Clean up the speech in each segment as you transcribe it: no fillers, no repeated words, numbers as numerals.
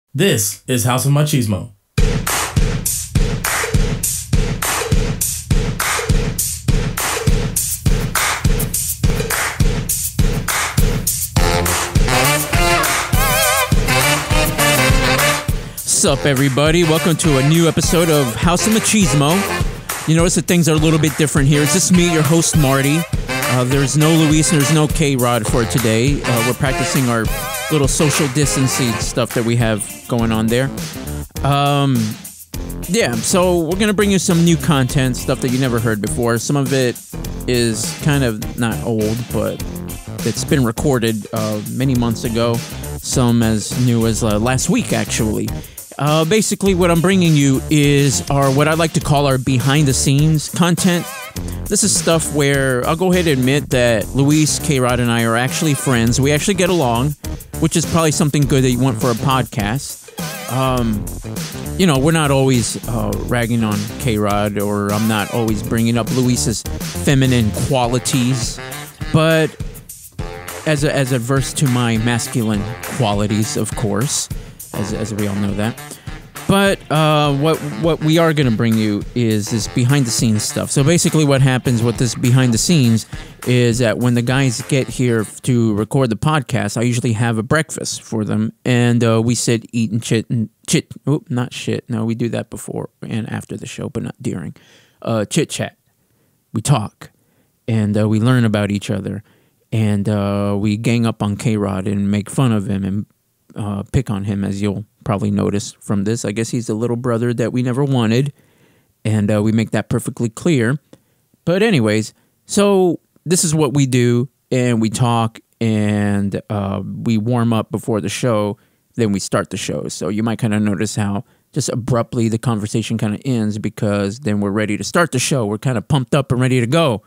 This is House of Machismo. What's up, everybody? Welcome to a new episode of House of Machismo. You notice that things are a little bit different here. It's just me, your host, Marty. There's no Luis and there's no K-Rod for today. We're practicing our little social distancing stuff that we have going on there. Yeah, so we're going to bring you some new content, stuff that you never heard before. Some of it is kind of not old, but it's been recorded many months ago. Some as new as last week, actually. Basically, what I'm bringing you is what I like to call our behind-the-scenes content. This is stuff where I'll go ahead and admit that Luis, K-Rod, and I are actually friends. We actually get along, which is probably something good that you want for a podcast. You know, we're not always ragging on K-Rod, or I'm not always bringing up Luis's feminine qualities, but as adverse to my masculine qualities, of course, as we all know that. But what we are going to bring you is this behind-the-scenes stuff. So basically what happens with this behind-the-scenes is that when the guys get here to record the podcast, I usually have a breakfast for them, and we sit, eat, and chit. Oh, not shit. No, we do that before and after the show, but not during. Chit-chat. We talk, and we learn about each other, and we gang up on K-Rod and make fun of him and pick on him, as you'll probably notice from this. I guess he's the little brother that we never wanted, and we make that perfectly clear. But anyways, so this is what we do, and we talk, and we warm up before the show, then we start the show. So you might kind of notice how just abruptly the conversation kind of ends, because then we're ready to start the show. We're kind of pumped up and ready to go.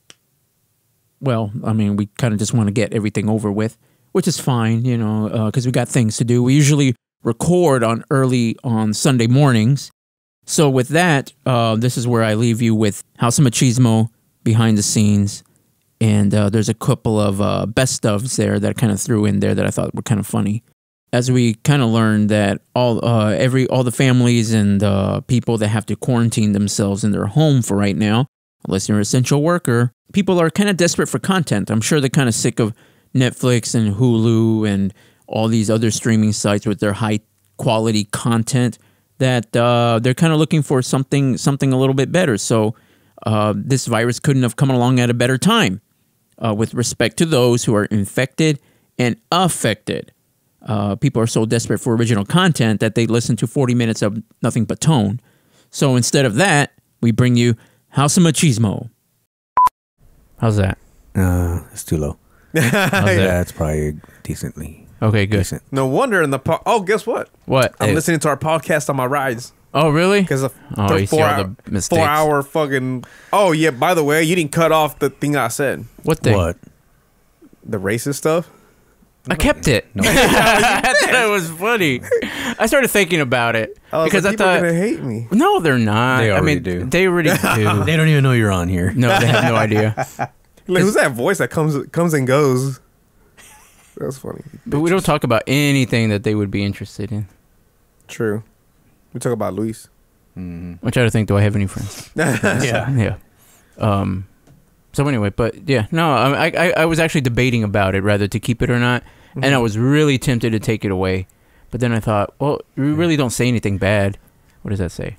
Well, I mean, we kind of just want to get everything over with, which is fine, you know, because we got things to do. We usually record early on Sunday mornings. So with that, this is where I leave you with House of Machismo behind the scenes. And there's a couple of best ofs there that I kind of threw in there that I thought were kind of funny. As we kind of learned that all the families and people that have to quarantine themselves in their home for right now, unless you're an essential worker, people are kind of desperate for content. I'm sure they're kind of sick of Netflix and Hulu and all these other streaming sites with their high quality content, that they're kind of looking for something a little bit better. So this virus couldn't have come along at a better time with respect to those who are infected and affected. People are so desperate for original content that they listen to 40 minutes of nothing but tone. So instead of that, we bring you House of Machismo. How's that? It's too low. Yeah, it's probably decently. Okay, good. Decent. No wonder in the oh, guess what? What? I'm listening to our podcast on my rides. Oh, really? Because of you see all the mistakes. 4 hour fucking. Oh yeah. By the way, you didn't cut off the thing I said. What thing? What? The racist stuff. I kept it. No. I thought it was funny. I started thinking about it because I people thought, are gonna hate me. no, they're not. They already I mean, do. They already do. They don't even know you're on here. No, they have no idea. Like, who's that voice that comes and goes? That's funny. But we don't talk about anything that they would be interested in. True. We talk about Luis. I'm trying to think. Do I have any friends? Yeah. Yeah. So anyway, but yeah, no, I was actually debating about it, whether to keep it or not, and I was really tempted to take it away, but then I thought, well, we really don't say anything bad. What does that say?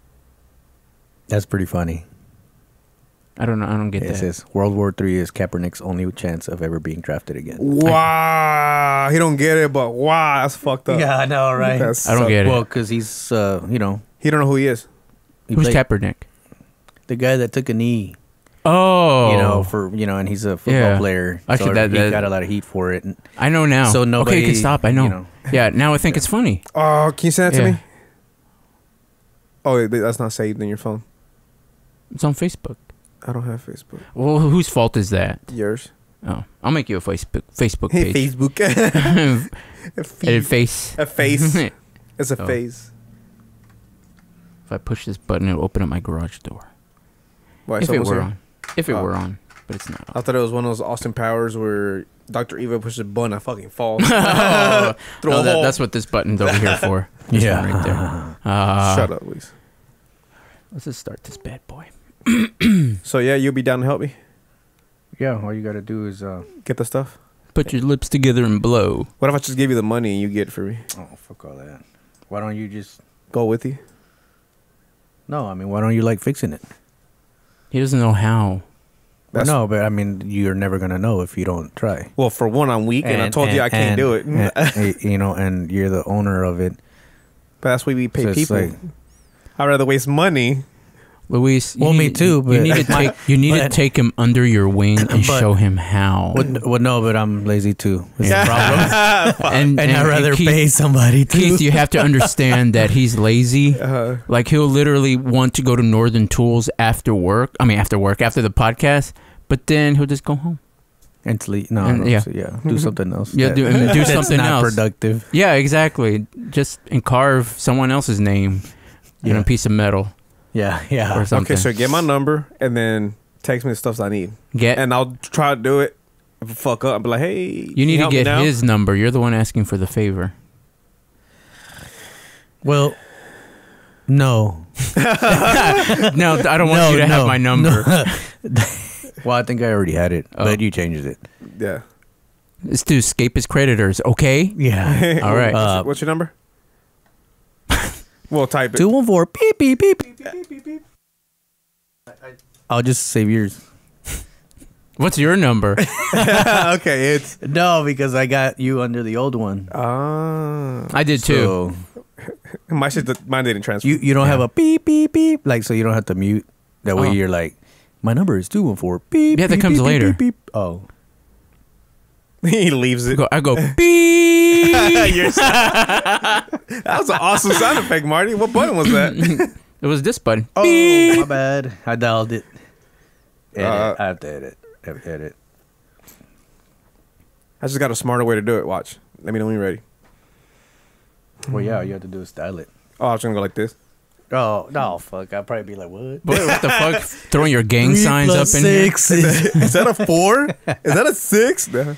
That's pretty funny. I don't know. I don't get It that. says World War III is Kaepernick's only chance of ever being drafted again. Wow. He don't get it, but wow, that's fucked up. Yeah, I know, right? I don't get it. Well, because he's, He don't know who he is. he Who's played- Kaepernick? the guy that took a knee, Oh, and he's a football Yeah. player. Actually, so that- he that- got a lot of heat for it. And I know now. So okay, nobody, you can stop. I know. you know. Yeah, now I think it's funny. Oh, can you send that to Yeah. me? Oh, that's not saved in your phone. It's on Facebook. I don't have Facebook. Well, whose fault is that? Yours. Oh, I'll make you a Facebook Hey, page. Facebook. Edit face. A face. It's a Oh. face. If I push this button, it'll open up my garage door. Why, If it someone's were here? on. If it were on. but it's not. I thought it was one of those Austin Powers where Dr. Eva pushes a button, I fucking fall. Oh, Throw a hole. that's what this button's over here for. This one right there. Shut up, Luis. Let's just start this bad boy. So yeah, you'll be down to help me Yeah, all you gotta do is get the stuff. Put your lips together and blow. What if I just give you the money and you get it for me? oh fuck all that. Why don't you just Go with you. No, I mean why don't you like fixing it? He doesn't know how. That's- No, but I mean you're never gonna know if you don't try. Well, for one, I'm weak, and I told you I can't do it. You know, and you're the owner of it. But that's why we pay So it's people. like- I'd rather waste money. Luis, Well, me too, but- you need to take to take him under your wing and But- show him how. Well, no, but I'm lazy too. It's the problem. And I'd rather Keith, pay somebody to. Keith, you have to understand that he's lazy. Like he'll literally want to go to Northern Tools after the podcast, but then he'll just go home. And sleep. No, And- no, yeah. so do something else. Yeah, do That's something not else. productive. Yeah, exactly. Just carve someone else's name in a piece of metal Yeah, yeah. or something. Okay, so get my number and then text me the stuff I need, Get and I'll try to do it. If I fuck up, I'll be like, hey, you need to help me get now? his number. You're the one asking for the favor. Well, no. No, I don't want you to have my number. Well, I think I already had it, Oh. but you changed it. Yeah. It's to escape his creditors. Okay. Yeah. All right. What's your number? We'll type it. 214 beep beep beep beep beep beep. I'll just save yours. What's your number? Okay, it's No, because I got you under the old one. I did too. So mine didn't transfer. you don't have a beep beep beep, like, so you don't have to mute. That way Oh. you're like, my number is 214 beep. Yeah, that beep, comes beep, later. Beep, beep, beep. Oh, He leaves it. I go beep. That was an awesome sound effect, Marty. What button was that? It was this button. oh, my bad. I dialed it. Edit. I have to edit. Edit. I just got a smarter way to do it. Watch. Let me know when you're ready. Well, yeah, all you have to do is style it. Oh, I was gonna go like this. Oh, no, fuck. I'd probably be like, what? Boy, what the fuck? Throwing your gang signs up in here. Is that a 4? Is that a 6? No.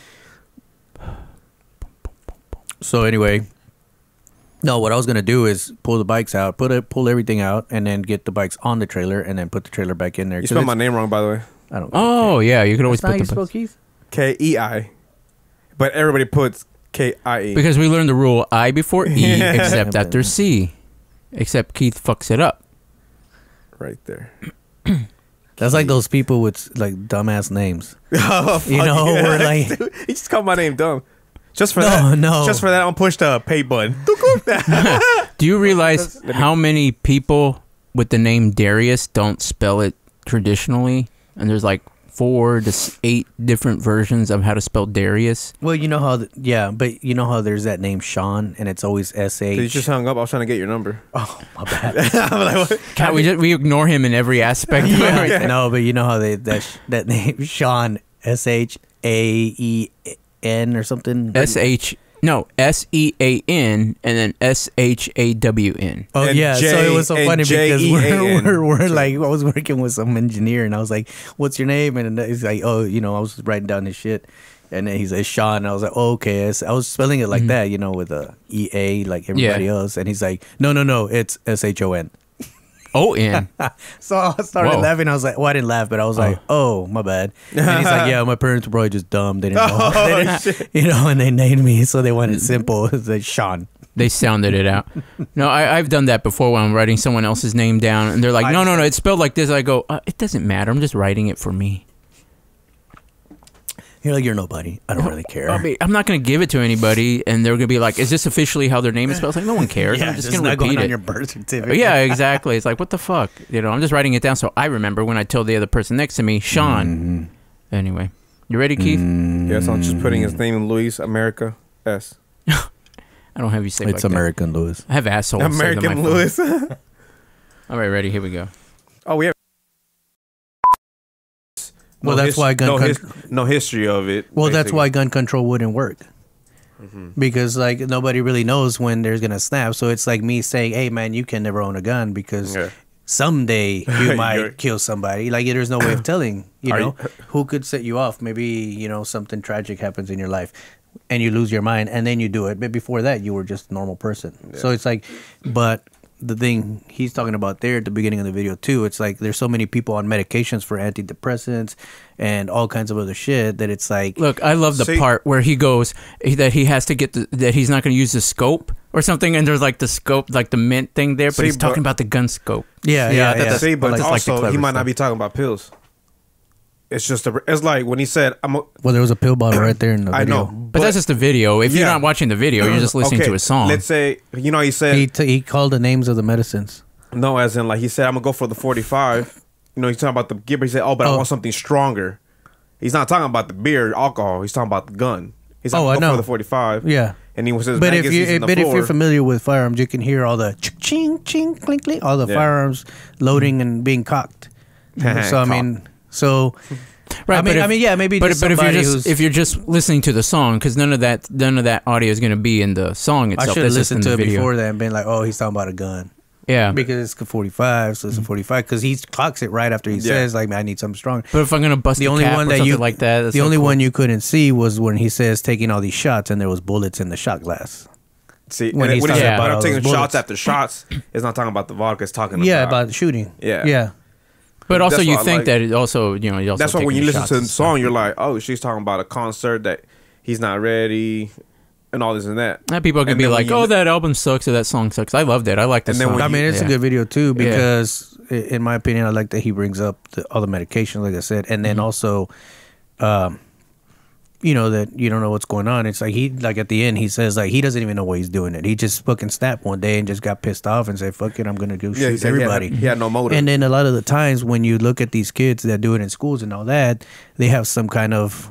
So anyway, no, what I was gonna do is pull the bikes out, pull everything out, and then get the bikes on the trailer, and then put the trailer back in there. You 'Cause spelled my it's- name wrong, by the way. I don't. Oh yeah, you could always That's not put how you the spell Keith. K-E-I. But everybody puts K-I-E. because we learned the rule I before E Yeah. except after C. Except Keith fucks it up. Right there. That's like those people with like dumbass names. Oh, You fuck know, yeah. we're like, He just called my name dumb. Just for No, that. no. Just for that, I'll push the pay button. Do you realize how many people with the name Darius don't spell it traditionally? And there's like 4 to 8 different versions of how to spell Darius. well, you know how, but you know how there's that name Sean, and it's always S-H. You just hung up. I was trying to get your number. Oh, my bad. I'm like, what? Can't we ignore him in every aspect. Yeah. No, but you know how that name Sean, S-H-A-E-N or something. S-E-A-N and then S-H-A-W-N. Oh And yeah, so J- it was so and funny because J-E-A-N. we're like, I was working with some engineer, and I was like, "What's your name?" And he's like, "Oh, you know," I was writing down his shit, and then he's like, "Sean." And I was like, "Oh, okay." I was spelling it like that, you know, with a E-A like everybody else, and he's like, "No, it's S-H-O-N." O-N. So I started Whoa. laughing. I was like, "Well, I didn't laugh, but I was like, oh, my bad." And he's like, "Yeah, my parents were probably just dumb. They didn't know, Oh, they didn't- shit. you know, and they named me, so they wanted simple. It's like Sean." They sounded it out. No, I've done that before when I'm writing someone else's name down, and they're like, no, it's spelled like this. I go, it doesn't matter. I'm just writing it for me. You're like, "You're nobody. I don't really care." I'm not going to give it to anybody, and they're going to be like, is this officially how their name is spelled? It's like, no one cares. I'm just it's going to not going repeat on it. your birth certificate. Yeah, exactly. It's like, what the fuck? You know, I'm just writing it down so I remember when I tell the other person next to me, Sean. Anyway, you ready, Keith? Yes, I'm just putting his name in Luis America S. I don't have you say It's like American Lewis. that. I have asshole. American Lewis. All right, ready? Here we go. Oh, we have. Well, that's why no history of it. Well, that's basically. why gun control wouldn't work. Because like nobody really knows when there's gonna snap. So it's like me saying, "Hey man, you can never own a gun," because Yeah. someday you might You're- kill somebody. Like there's no way of telling. You Are know, you- who could set you off? Maybe something tragic happens in your life, and you lose your mind, and then you do it. But before that, you were just a normal person. So it's like, but the thing he's talking about there at the beginning of the video too, it's like there's so many people on medications for antidepressants and all kinds of other shit that it's like, Look, I love the See- part where he goes that he has to get that he's not going to use the scope or something, and there's like the scope, like the mint thing there, but See, he's talking but- about the gun scope. yeah, Yeah, yeah, that- yeah. See, but like- like the also he clever might stuff. not be talking about pills. It's just it's like when he said, Well, there was a pill bottle right there in the video. I know, But that's just the video. If you're Yeah. not watching the video, you're just listening okay, to a song. Let's say he said He called the names of the medicines. no, as in like he said I'm gonna go for the 45. He's talking about the Gibber. He said, but I Oh. want something stronger. He's not talking about the beer, alcohol. He's talking about the gun. He's like, Oh, I go know. for the 45. Yeah. And he was his But if magazines you in the but if floor. you're familiar with firearms, you can hear all the ching ching clink clink, all the Yeah. firearms loading and being cocked. So I mean, so Right, I mean, yeah, maybe But just if you're somebody just who's- if you're just listening to the song, because none of that audio is going to be in the song I itself. should have That's just in listened to the it video. before that and been like, oh, he's talking about a gun Yeah, because it's a 45, so it's a 45 because he clocks it right after he says like, I need something strong. but if I'm going to bust The the only cap one or that something you like that, that's the so only cool. one you couldn't see was when he says taking all these shots and there was bullets in the shot glass. See, when when he's he talking said, about but all I'm taking those shots bullets. after shots, it's not talking about the vodka. It's talking Yeah, about about shooting. Yeah. yeah. But also, That's you what I think like. that it also, you also That's why when taking you listen shots to the and song, stuff. you're like, oh, she's talking about a concert that he's not ready, and all this and that. And people can And be then like, when you- "Oh, that album sucks," or "That song sucks." I loved it. I like the And then song. when I mean, it's a Yeah. good video too Yeah. because, in my opinion, I like that he brings up all the medication, like I said, and then also, that you don't know what's going on. It's like at the end, he says like he doesn't even know why he's doing it. He just fucking snapped one day and just got pissed off and said, "Fuck it, I'm gonna go Yeah, he shoot said he had- everybody." he had no motive. And then a lot of the times when you look at these kids that do it in schools and all that, they have some kind of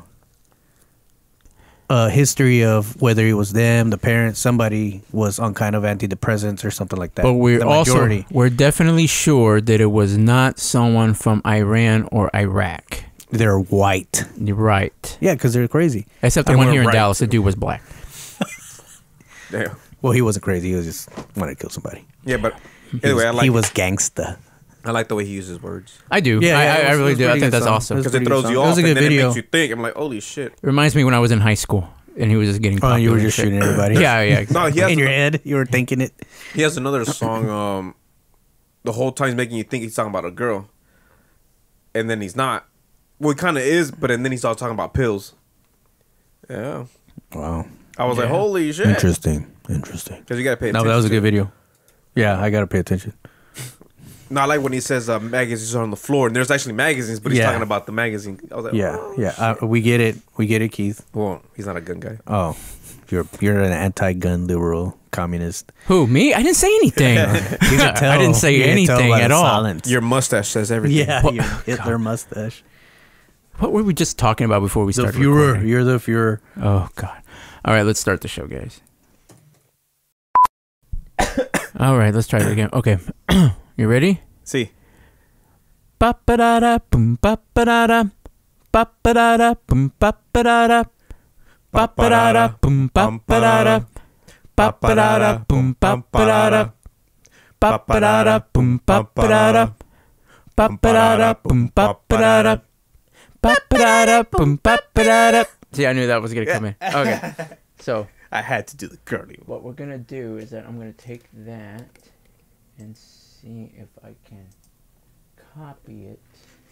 history of whether it was them, the parents, somebody was on kind of antidepressants or something like that. But we're The also majority. we're definitely sure that it was not someone from Iran or Iraq. They're white. You're right. Yeah, because they're crazy. Except the And one we're here in right. Dallas, the dude was black. Damn. Well, he wasn't crazy. He was just wanted to kill somebody. Yeah, but anyway, he was gangsta. I like the way he uses words I do. Yeah, I, yeah, it I was- really it was do. I pretty think good that's song. awesome. It was because it pretty throws good you song. It off, was a and good then video. it makes you think. I'm like, holy shit. It reminds me when I was in high school and he was just getting Oh, popular. you were and just shit. shooting everybody. Yeah, yeah. No, he has In your head, you were thinking it. He has another song. The whole time he's making you think he's talking about a girl, and then he's not. Well, he kind of is, but and then he's all talking about pills. Yeah, Wow. I was like, holy shit. Interesting. Interesting. Because you gotta pay No, attention. but that was a to good it. video. Yeah, I gotta pay attention. No, I like when he says magazines are on the floor, and there's actually magazines, but he's Yeah. talking about the magazine. I was like, Yeah, oh. yeah. We get it. We get it, Keith. Well, he's not a gun guy. Oh, you're an anti-gun liberal communist. Who, me? I didn't say anything. You can tell. I didn't say You can tell anything by at the all. silence. Your mustache says everything. Yeah, What- your Hitler mustache. What were we just talking about before we The started Fuhrer. recording? You're the Fuhrer. Oh, God. All right, let's start the show, guys. All right, let's try it again. Okay. You ready? See, Ba-ba-da-da, boom, ba-ba-da-da. Ba-ba-da-da, boom, ba-ba-da-da. Ba-ba-da-da, boom, ba-ba-da-da. Ba-ba-da-da, boom, ba-ba-da-da. Ba-ba-da-da, boom, ba-ba-da-da. Ba-ba-da-da, boom, ba-ba-da-da. Ba-ba-da-da, boom, ba-ba-da-da. See, I knew that was going to come in. Okay. So, I had to do the curly one. what we're going to do is that I'm going to take that and see if I can copy it.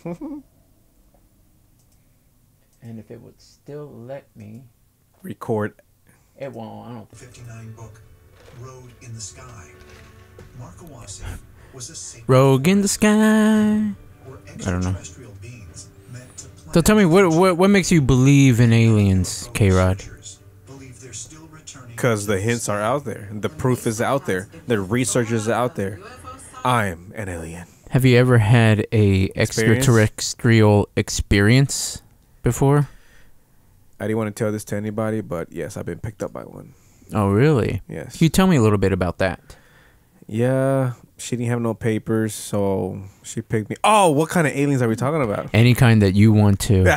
And if it would still let me, Record. it won't. I don't. 59 book, Road in the Sky. Mark Owasi was a saint Rogue in the sky. where I don't know. extraterrestrial beings meant to planet So tell me, what makes you believe in aliens, K-Rod? researchers believe they're still returning Because the hints are out there. The proof is out there. The research is out there. I'm an alien. Have you ever had a extraterrestrial experience before? I didn't want to tell this to anybody, but yes, I've been picked up by one. Oh, really? Yes. Can you tell me a little bit about that? Yeah, she didn't have no papers, so she picked me. Oh, what kind of aliens are we talking about? Any kind that you want to.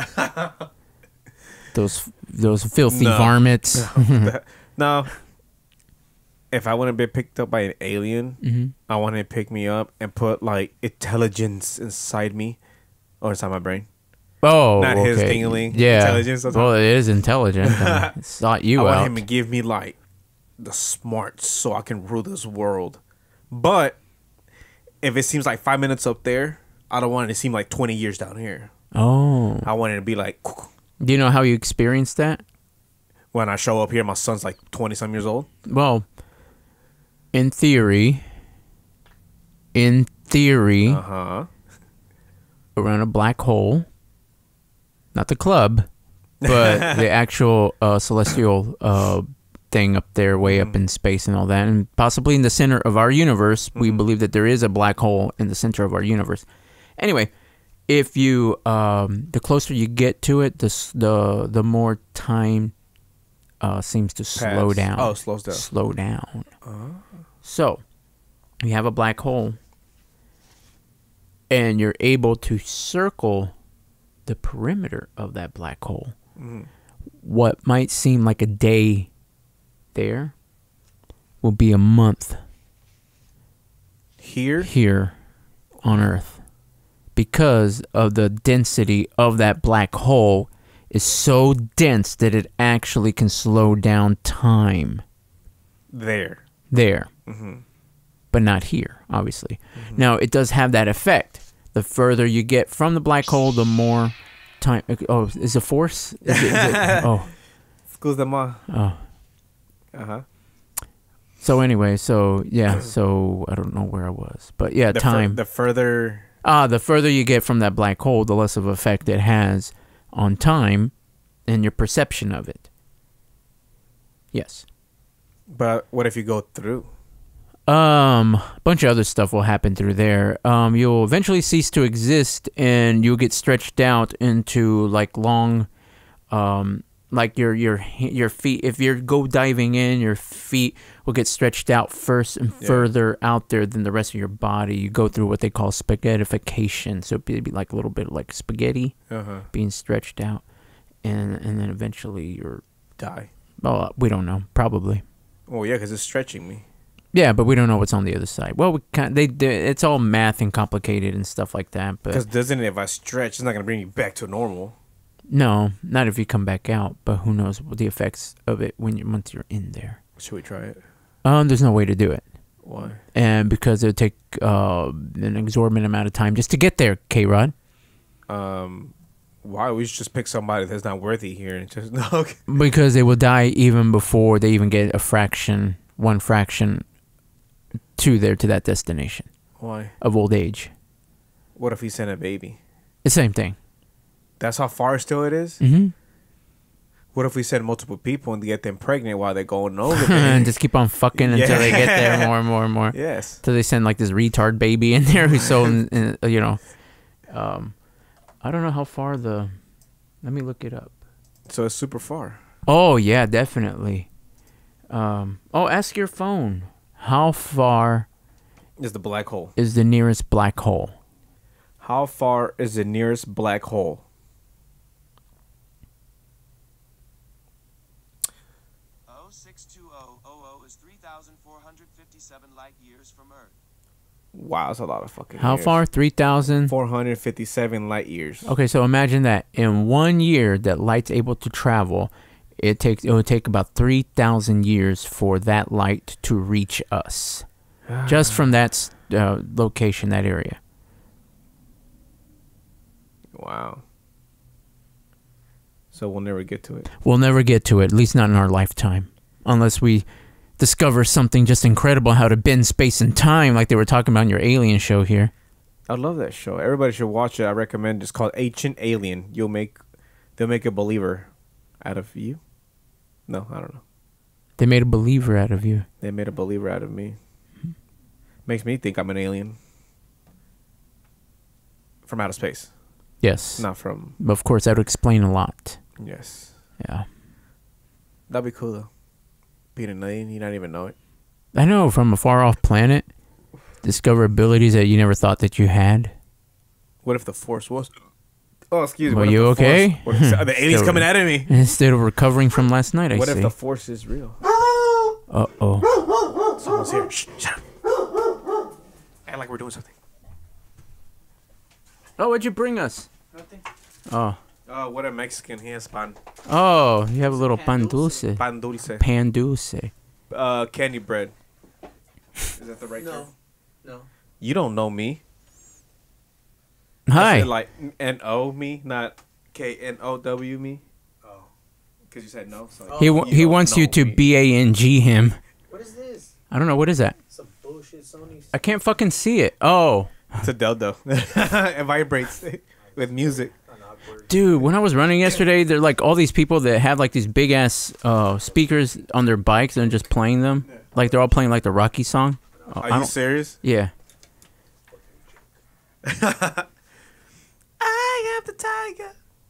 those filthy No. varmints. No. if I want to be picked up by an alien, I want to pick me up and put like intelligence inside me or inside my brain. Oh, Not his okay. dingling. Yeah. Intelligence. Well, it is intelligent. I mean, it sought I you want out. him to give me like the smarts so I can rule this world. But if it seems like 5 minutes up there, I don't want it to seem like 20 years down here. Oh. I want it to be like Do you know how you experienced that? when I show up here, my son's like 20-some years old. Well, in theory, Uh-huh. around a black hole, not the club, but the actual celestial thing up there, way up in space and all that, and possibly in the center of our universe. We believe that there is a black hole in the center of our universe. Anyway, if you the closer you get to it, the more time seems to slow Pass. down. Oh, slows down. Slow down. So you have a black hole, and you're able to circle the perimeter of that black hole. What might seem like a day there will be a month Here? on Earth, because of the density of that black hole is so dense that it actually can slow down time There. there, but not here, obviously. Now, it does have that effect. The further you get from the black hole, the more time. Oh, is it force? Is it, oh, Excuse them all. oh. Uh-huh. So anyway, so yeah, so I don't know where I was, but yeah, time. The further... The further you get from that black hole, the less of effect it has on time and your perception of it. Yes. But what if you go through? A bunch of other stuff will happen through there. You'll eventually cease to exist, and you'll get stretched out into like long, like your feet. If you go diving in, your feet will get stretched out first and further out there than the rest of your body. You go through what they call spaghettification, so it'd be like a little bit like spaghetti being stretched out, and then eventually you're Die. well, we don't know, probably. Oh, yeah, because it's stretching me. Yeah, but we don't know what's on the other side. Well, it's all math and complicated and stuff like that. Because But doesn't it, if I stretch, it's not going to bring you back to normal. no, not if you come back out. But who knows what the effects of it once you're in there. Should we try it? There's no way to do it, Why? and because it would take an exorbitant amount of time just to get there. K-Rod, Why? We should just pick somebody that's not worthy here and just... No, okay. because they will die even before they even get one fraction to that destination Why? of old age. What if we send a baby? The same thing. That's how far still it is? Mm-hmm. What if we send multiple people and get them pregnant while they're going over And there? just keep on fucking until they get there more and more and more. Yes. Till they send like this retard baby in there who's so, you know, I don't know how far let me look it up. So it's super far. Oh yeah, definitely. Ask your phone. How far Is the black hole. is the nearest black hole? How far is the nearest black hole? Oh, 62000 is 3,457 light years from Earth. Wow, that's a lot of fucking How years. far? 3,000. 457 light years. Okay, so imagine that in 1 year that light's able to travel, it would take about 3,000 years for that light to reach us, just from that location, that area. Wow. So we'll never get to it. We'll never get to it, at least not in our lifetime, unless we discover something just incredible, how to bend space and time, like they were talking about in your Alien show here. I love that show. Everybody should watch it. I recommend. It's called Ancient Alien. They'll make a believer out of you. No, I don't know. They made a believer out of you. They made a believer out of me. Makes me think I'm an alien from outer space, Yes. not from. Of course, that would explain a lot. Yes, Yeah. that'd be cool though. Being an alien, you not even know it. I know, from a far off planet, discover abilities that you never thought that you had. What if the force was? Oh, excuse me. Were what if you the okay? Force, what if the aliens coming at me? Instead of recovering from last night, I What see. if the force is real? Uh-oh. one's here. Shh, shut up. Act like we're doing something. Oh, what'd you bring us? Nothing. Oh. Oh, what a Mexican. He has pan. Oh, you have a little pan dulce. Pan dulce. Pan dulce. Candy bread. Is that the right term? No. You don't know me. Hi. I said like N-O me, not K-N-O-W me. Oh. Because you said no. So He wants you to B-A-N-G him. What is this? I don't know. What is that? Some bullshit Sony. I can't fucking see it. Oh. It's a dildo. It vibrates with music. Dude, when I was running yesterday, there like all these people that have like these big ass speakers on their bikes and just playing them. Like they're all playing like the Rocky song. Are you serious? Yeah. I am the tiger.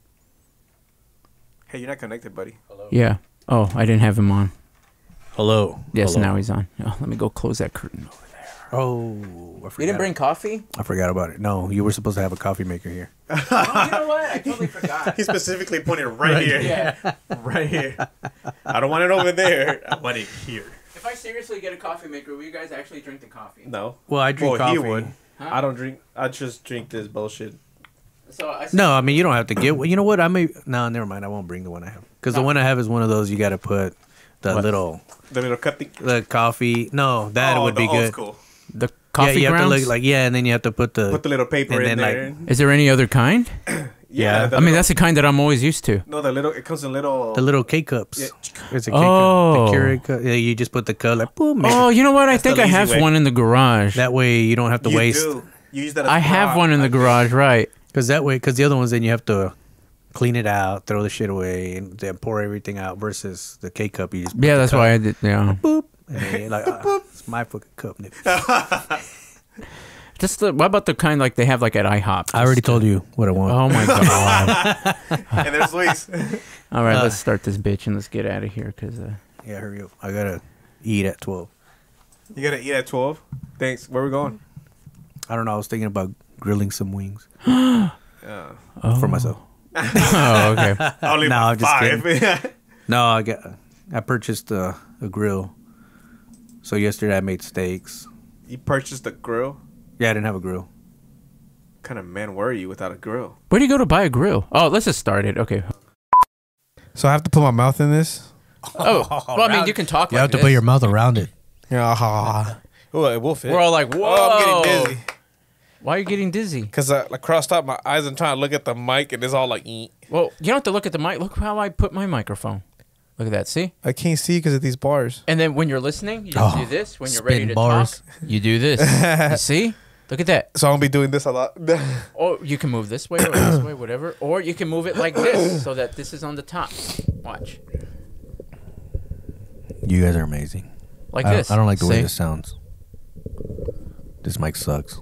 Hey, you're not connected, buddy. Yeah. Oh, I didn't have him on. Hello. Yes, Hello. now he's on. Oh, let me go close that curtain over there. Oh, I forgot. coffee? I forgot about it. No, you were supposed to have a coffee maker here. Oh, you know what? I totally forgot. He specifically pointed right here. Yeah. Right here. I don't want it over there. I want it here. If I seriously get a coffee maker, will you guys actually drink the coffee? No. Well, I drink Well, he coffee. would. Huh? I don't drink. I just drink this bullshit. So No, I mean you don't have to get. You know what? I may. No, never mind. I won't bring the one I have because the one I have is one of those you got to put the little The little cup thing. the coffee. No, that would be the good. Old school. the coffee you have grounds? to look like and then you have to put the Put the little paper and in then, there. Is there any other kind? Yeah. the I mean, little- that's the kind that I'm always used to. no, the little. It comes in little. the little K cups. Yeah. It's a K Oh. cup. The Keurig cup. Yeah, you just put the cup like boom. make Oh, it. you know what? I That's the think I lazy have way. one in the garage. That way you don't have to you waste. do. You use that. As I a have prop, one in the I think. garage, right? Because that way, because the other ones, then you have to clean it out, throw the shit away, and then pour everything out. Versus the K cup, you just put Yeah, the that's cup, why I did. Yeah. boop, and then you're like, it's my fucking cup, nigga. Just what about the kind like they have like at IHOP? I already told you what I want. Oh my god! And there's Luis. All right, let's start this bitch and let's get out of here because Yeah, hurry up. I gotta eat at 12. You gotta eat at 12. Thanks. Where we going? I don't know. I was thinking about grilling some wings Yeah. for myself. oh okay. Only No, I'm just five. No, I purchased a grill. So yesterday I made steaks. You purchased a grill. Yeah, I didn't have a grill. What kind of man were you without a grill? Where do you go to buy a grill? Oh, let's just start it. Okay. So I have to put my mouth in this? Oh, well, I mean, you can talk. You like have to this. put your mouth around it. Yeah. Oh, it will fit. We're all like, whoa! Oh, I'm getting dizzy. Why are you getting dizzy? Because I like, crossed out my eyes and trying to look at the mic, and it's all like, "Eek." Well, you don't have to look at the mic. Look how I put my microphone. Look at that. See? I can't see because of these bars. And then when you're listening, you just Oh, do this. When you're ready spin to bars. talk, you do this. You see? Look at that. So I'm going to be doing this a lot. Or you can move this way or this way, whatever. Or you can move it like this so that this is on the top. Watch. You guys are amazing. Like I this. don't like the way See? this sounds. This mic sucks.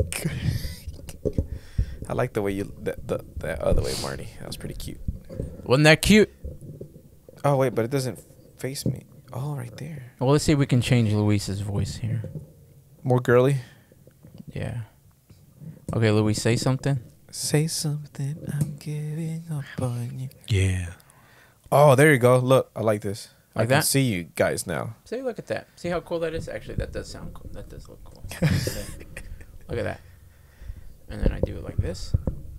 I like the way you, the other way, Marty. That was pretty cute. Wasn't that cute? Oh, wait, but it doesn't face me. Oh, right there. Well, let's see if we can change Luis's voice here. More girly. Yeah. Okay, Luis, say something. Say something, I'm giving up on you. Yeah. Oh, there you go. Look, I like this. I Like can that? see you guys now. See, look at that. See how cool that is? Actually, that does sound cool. That does look cool. Look at that. And then I do it like this.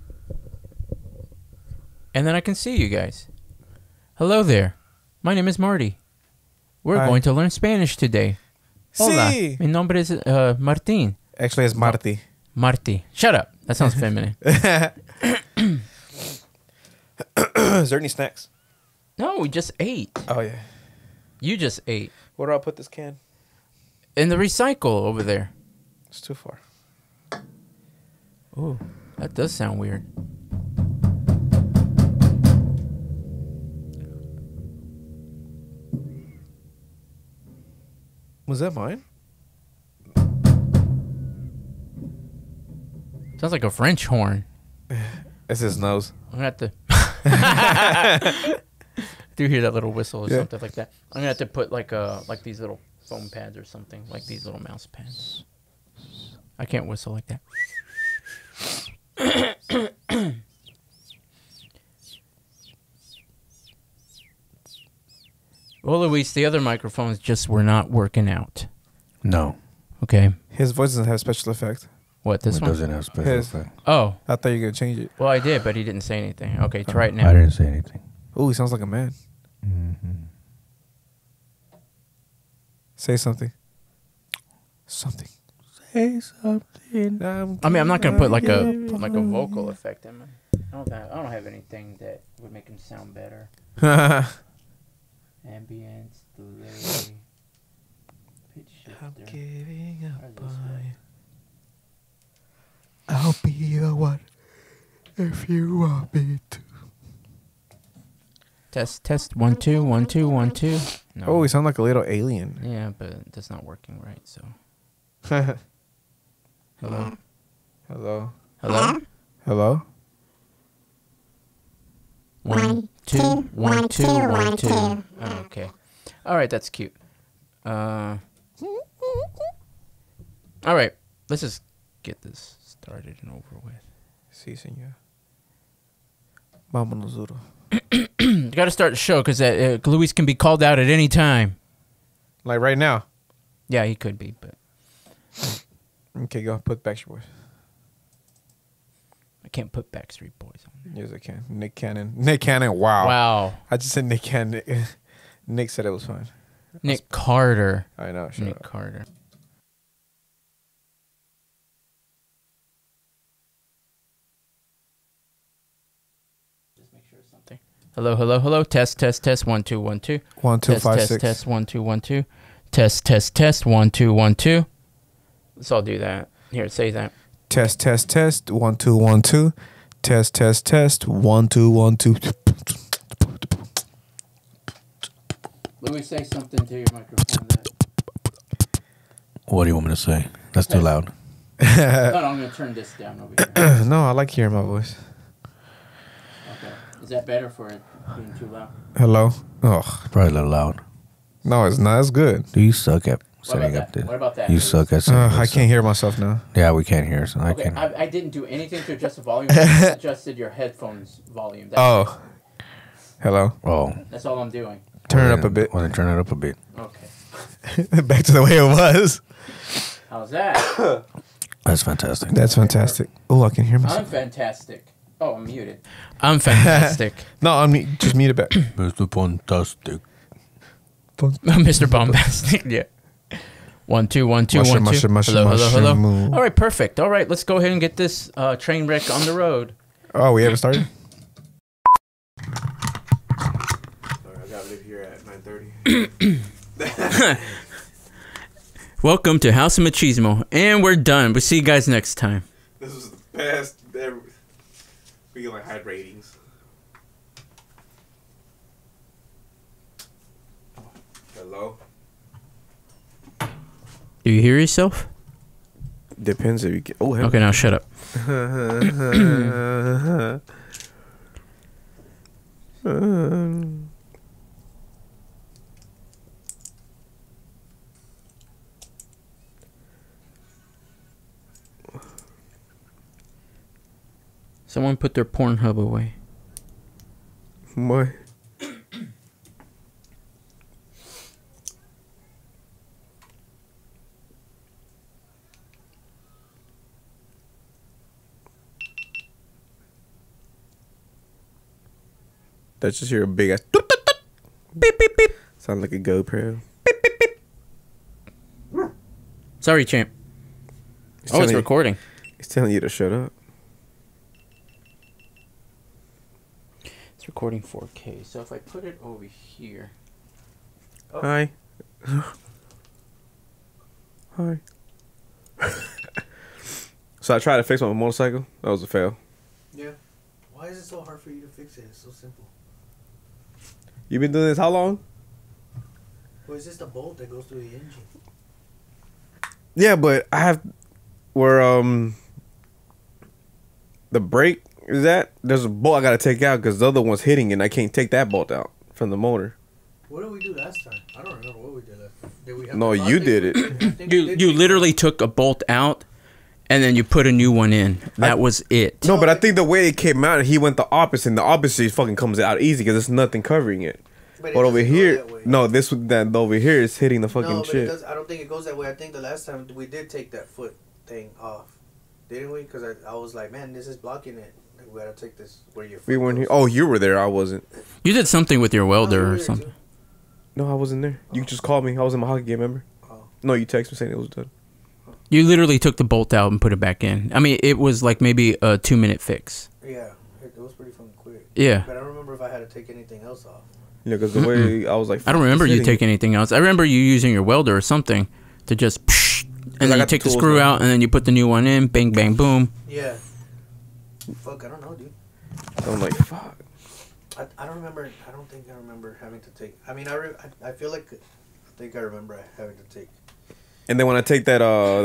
And then I can see you guys. Hello there. My name is Marty. We're Hi. going to learn Spanish today. Hola. Sí. Mi nombre es Martín. Actually, it's Marty. Marty. Shut up. That sounds feminine. Is there any snacks? No, we just ate. Oh, yeah. You just ate. Where do I put this can? In the recycle over there. It's too far. Ooh, that does sound weird. Was that mine? Sounds like a French horn. It's his nose. I'm gonna have to. Do you hear that little whistle or Yeah. something like that? I'm gonna have to put like these little foam pads or something, like these little mouse pads. I can't whistle like that. Well, Luis, the other microphones just were not working out. No, Okay. His voice doesn't have special effect. What, this it one? doesn't have special His- effect. Oh, I thought you were gonna change it. well, I did, but he didn't say anything. Okay, try it now. I didn't say anything. Oh, he sounds like a man. Say something. Something. Say something. I mean, I'm not gonna put like a vocal effect in it. I don't have anything that would make him sound better. Ambience, delay, pitch shifter. Giving Where's up this on one? you. I'll be the one if you want me to. Test 1 2 1 2 1 2. No. Oh, he sounds like a little alien. Yeah, but that's not working right. So hello, Hello. hello. Hello. 1 2 1 2 1 2. Oh, okay. All right, that's cute. All right, let's just get this started and over with. Sí, señor. Vámonos duro. You got to start the show because Luis can be called out at any time. Like right now. Yeah, he could be, but Okay, go put Backstreet Boys. I can't put Backstreet Boys on. Yes, I can. Nick Cannon. Nick Cannon. Wow. Wow. I just said Nick Cannon. Nick said it was fine. Nick Carter. I know. Shut Nick up. Carter. Just make sure something. Hello, hello, hello. Test, test, test. 1 2 1 2. 1 2 Test, 5 test, 6. test. 1 2 1 2. Test, test, test. 1 2 1 2. Let's all do that. Here, say that. Test, test, test. 1 2 1 2. Test, test, test. 1 2 1 2. Louis, say something to your microphone. What do you want me to say? That's too loud. No, I'm going to turn this down over here. No, I like hearing my voice. Okay. Is that better for it being too loud? Hello. Oh Probably a little loud. no, it's not. It's good. Do you suck at What about setting up that? this? What about that? You suck at setting I this can't up. hear myself now. Yeah, we can't hear. So I Okay, can. I didn't do anything to adjust the volume. I just adjusted your headphones volume. Oh. Hello. Oh, That's all I'm doing. Turn it up a bit. Want to turn it up a bit? Okay. Back to the way it was. How's that? That's fantastic. That's fantastic. Oh, I can hear I'm myself. fantastic. Oh, I'm muted. I'm fantastic. No, just mute it back. Mr. Fantastic. Mr. Bombastic. Yeah. 1 2 1 2 Mushroom, 1 2. mushroom, mushroom, Hello, hello, hello. mushroom. All right, perfect. All right, let's go ahead and get this train wreck on the road. Oh, we haven't started? Sorry, I gotta leave here at 9:30. Welcome to House of Machismo, and we're done. We'll see you guys next time. This was the best ever. We get like high ratings. Hello. Do you hear yourself? Depends if you get. Oh, Okay, now shut up. Someone put their Pornhub away. What? That's just hear a big ass beep beep beep. Sound like a GoPro. Sorry, champ. It's Oh, it's telling you- recording. It's telling you to shut up. It's recording 4K. So if I put it over here. Oh. Hi. Hi. So I tried to fix my motorcycle. That was a fail. Yeah. Why is it so hard for you to fix it? It's so simple. You been doing this how long? Well, it's just a bolt that goes through the engine. Yeah, but I have where the brake is at. There's a bolt I gotta take out because the other one's hitting and I can't take that bolt out from the motor. What did we do last time? I don't remember what we did last time. Did we have No, a you did it. I think we did. You literally took a bolt out and then you put a new one in. That was it. No, but I think the way it came out, he went the opposite. And the opposite fucking comes out easy because there's nothing covering it. But it But over doesn't go here, that way. no, that over here is hitting the fucking No, but shit. I don't think it goes that way. I think the last time we did take that foot thing off, didn't we? Because I was like, man, this is blocking it. Like, we gotta take this where your foot We weren't goes. here. Oh, you were there. I wasn't. You did something with your Oh, you welder were or there something. too. No, I wasn't there. You just called me. I was in my hockey game. Remember? Oh. No, you texted me saying it was done. You literally took the bolt out and put it back in. I mean, it was like maybe a 2-minute fix. Yeah, it was pretty fucking quick. Yeah. But I don't remember if I had to take anything else off. You know, because the way I was like, I don't "Fuck, remember it's you hitting taking anything else. I remember you using your welder or something to just, and then I you got the take the tools screw now. out and then you put the new one in. Bang, bang, boom. Yeah. Fuck, I don't know, dude. So I'm like, fuck. I don't remember. I don't think I remember having to take. I mean, I feel like I think I remember having to take. And then when I take that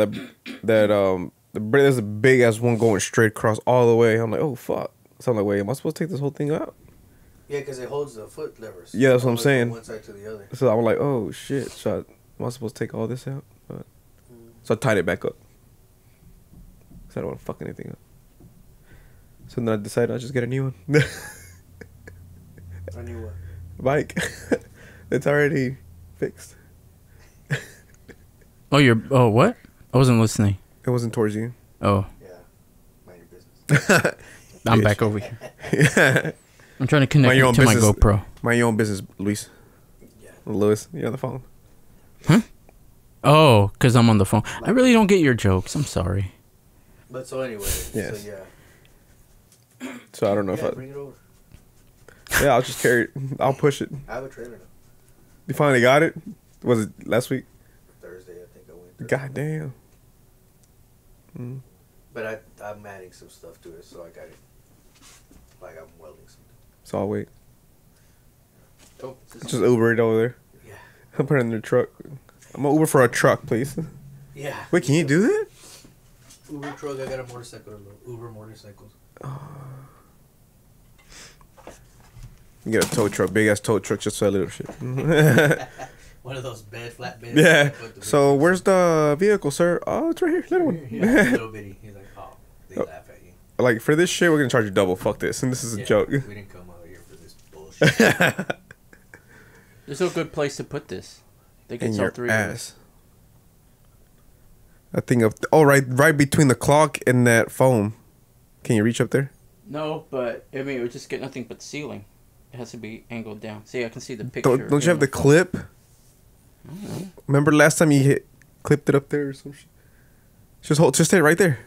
there's a big ass one going straight across all the way. I'm like, oh fuck. So I'm like, wait, am I supposed to take this whole thing out? Yeah, because it holds the foot levers. Yeah, that's what I'm From saying. one side to the other. So I'm like, oh shit. Am I supposed to take all this out? But, so I tied it back up. So I don't want to fuck anything up. So then I decided I'll just get a new one. I knew what. Bike. It's already fixed. Oh, what? I wasn't listening. It wasn't towards you. Oh, Yeah. Mind your business. I'm Bitch. back over here. I'm trying to connect Mind your it own to my business. GoPro. Mind your own business, Luis. Yeah. Lewis, you on the phone? Oh, because I'm on the phone. I really don't get your jokes. I'm sorry. But so anyway. Yes. So yeah. So I don't know if Yeah, I. bring it over. Yeah, I'll just carry it. I'll push it. I have a trailer now. You finally got it? Was it last week? Thursday, I think I went. Thursday. God damn. But I'm adding some stuff to it, so I got it. Like I'm welding something. So I'll wait. Oh, Just Uber it over there. Yeah. I'll put it in the truck. I'm gonna Uber for a truck, please. Yeah. Wait, can you do that? Uber truck. I got a motorcycle. Uber motorcycles. You get a tow truck, big ass tow truck, just for that little shit. One of those flat beds. Yeah. Put the So big- where's the vehicle, sir? Oh, it's right here, little one. Yeah, little bitty. He's like, oh, they laugh at you. Like for this shit, we're gonna charge you double. Fuck this, and this is a Yeah, joke. We didn't come out here for this bullshit. There's no good place to put this. They In can your sell 3 of us. ass. I think of right between the clock and that foam. Can you reach up there? No, but I mean, it would just get nothing but ceiling. It has to be angled down. See, I can see the picture. Don't you have the clip? Remember last time you clipped it up there or some shit? Just stay right there.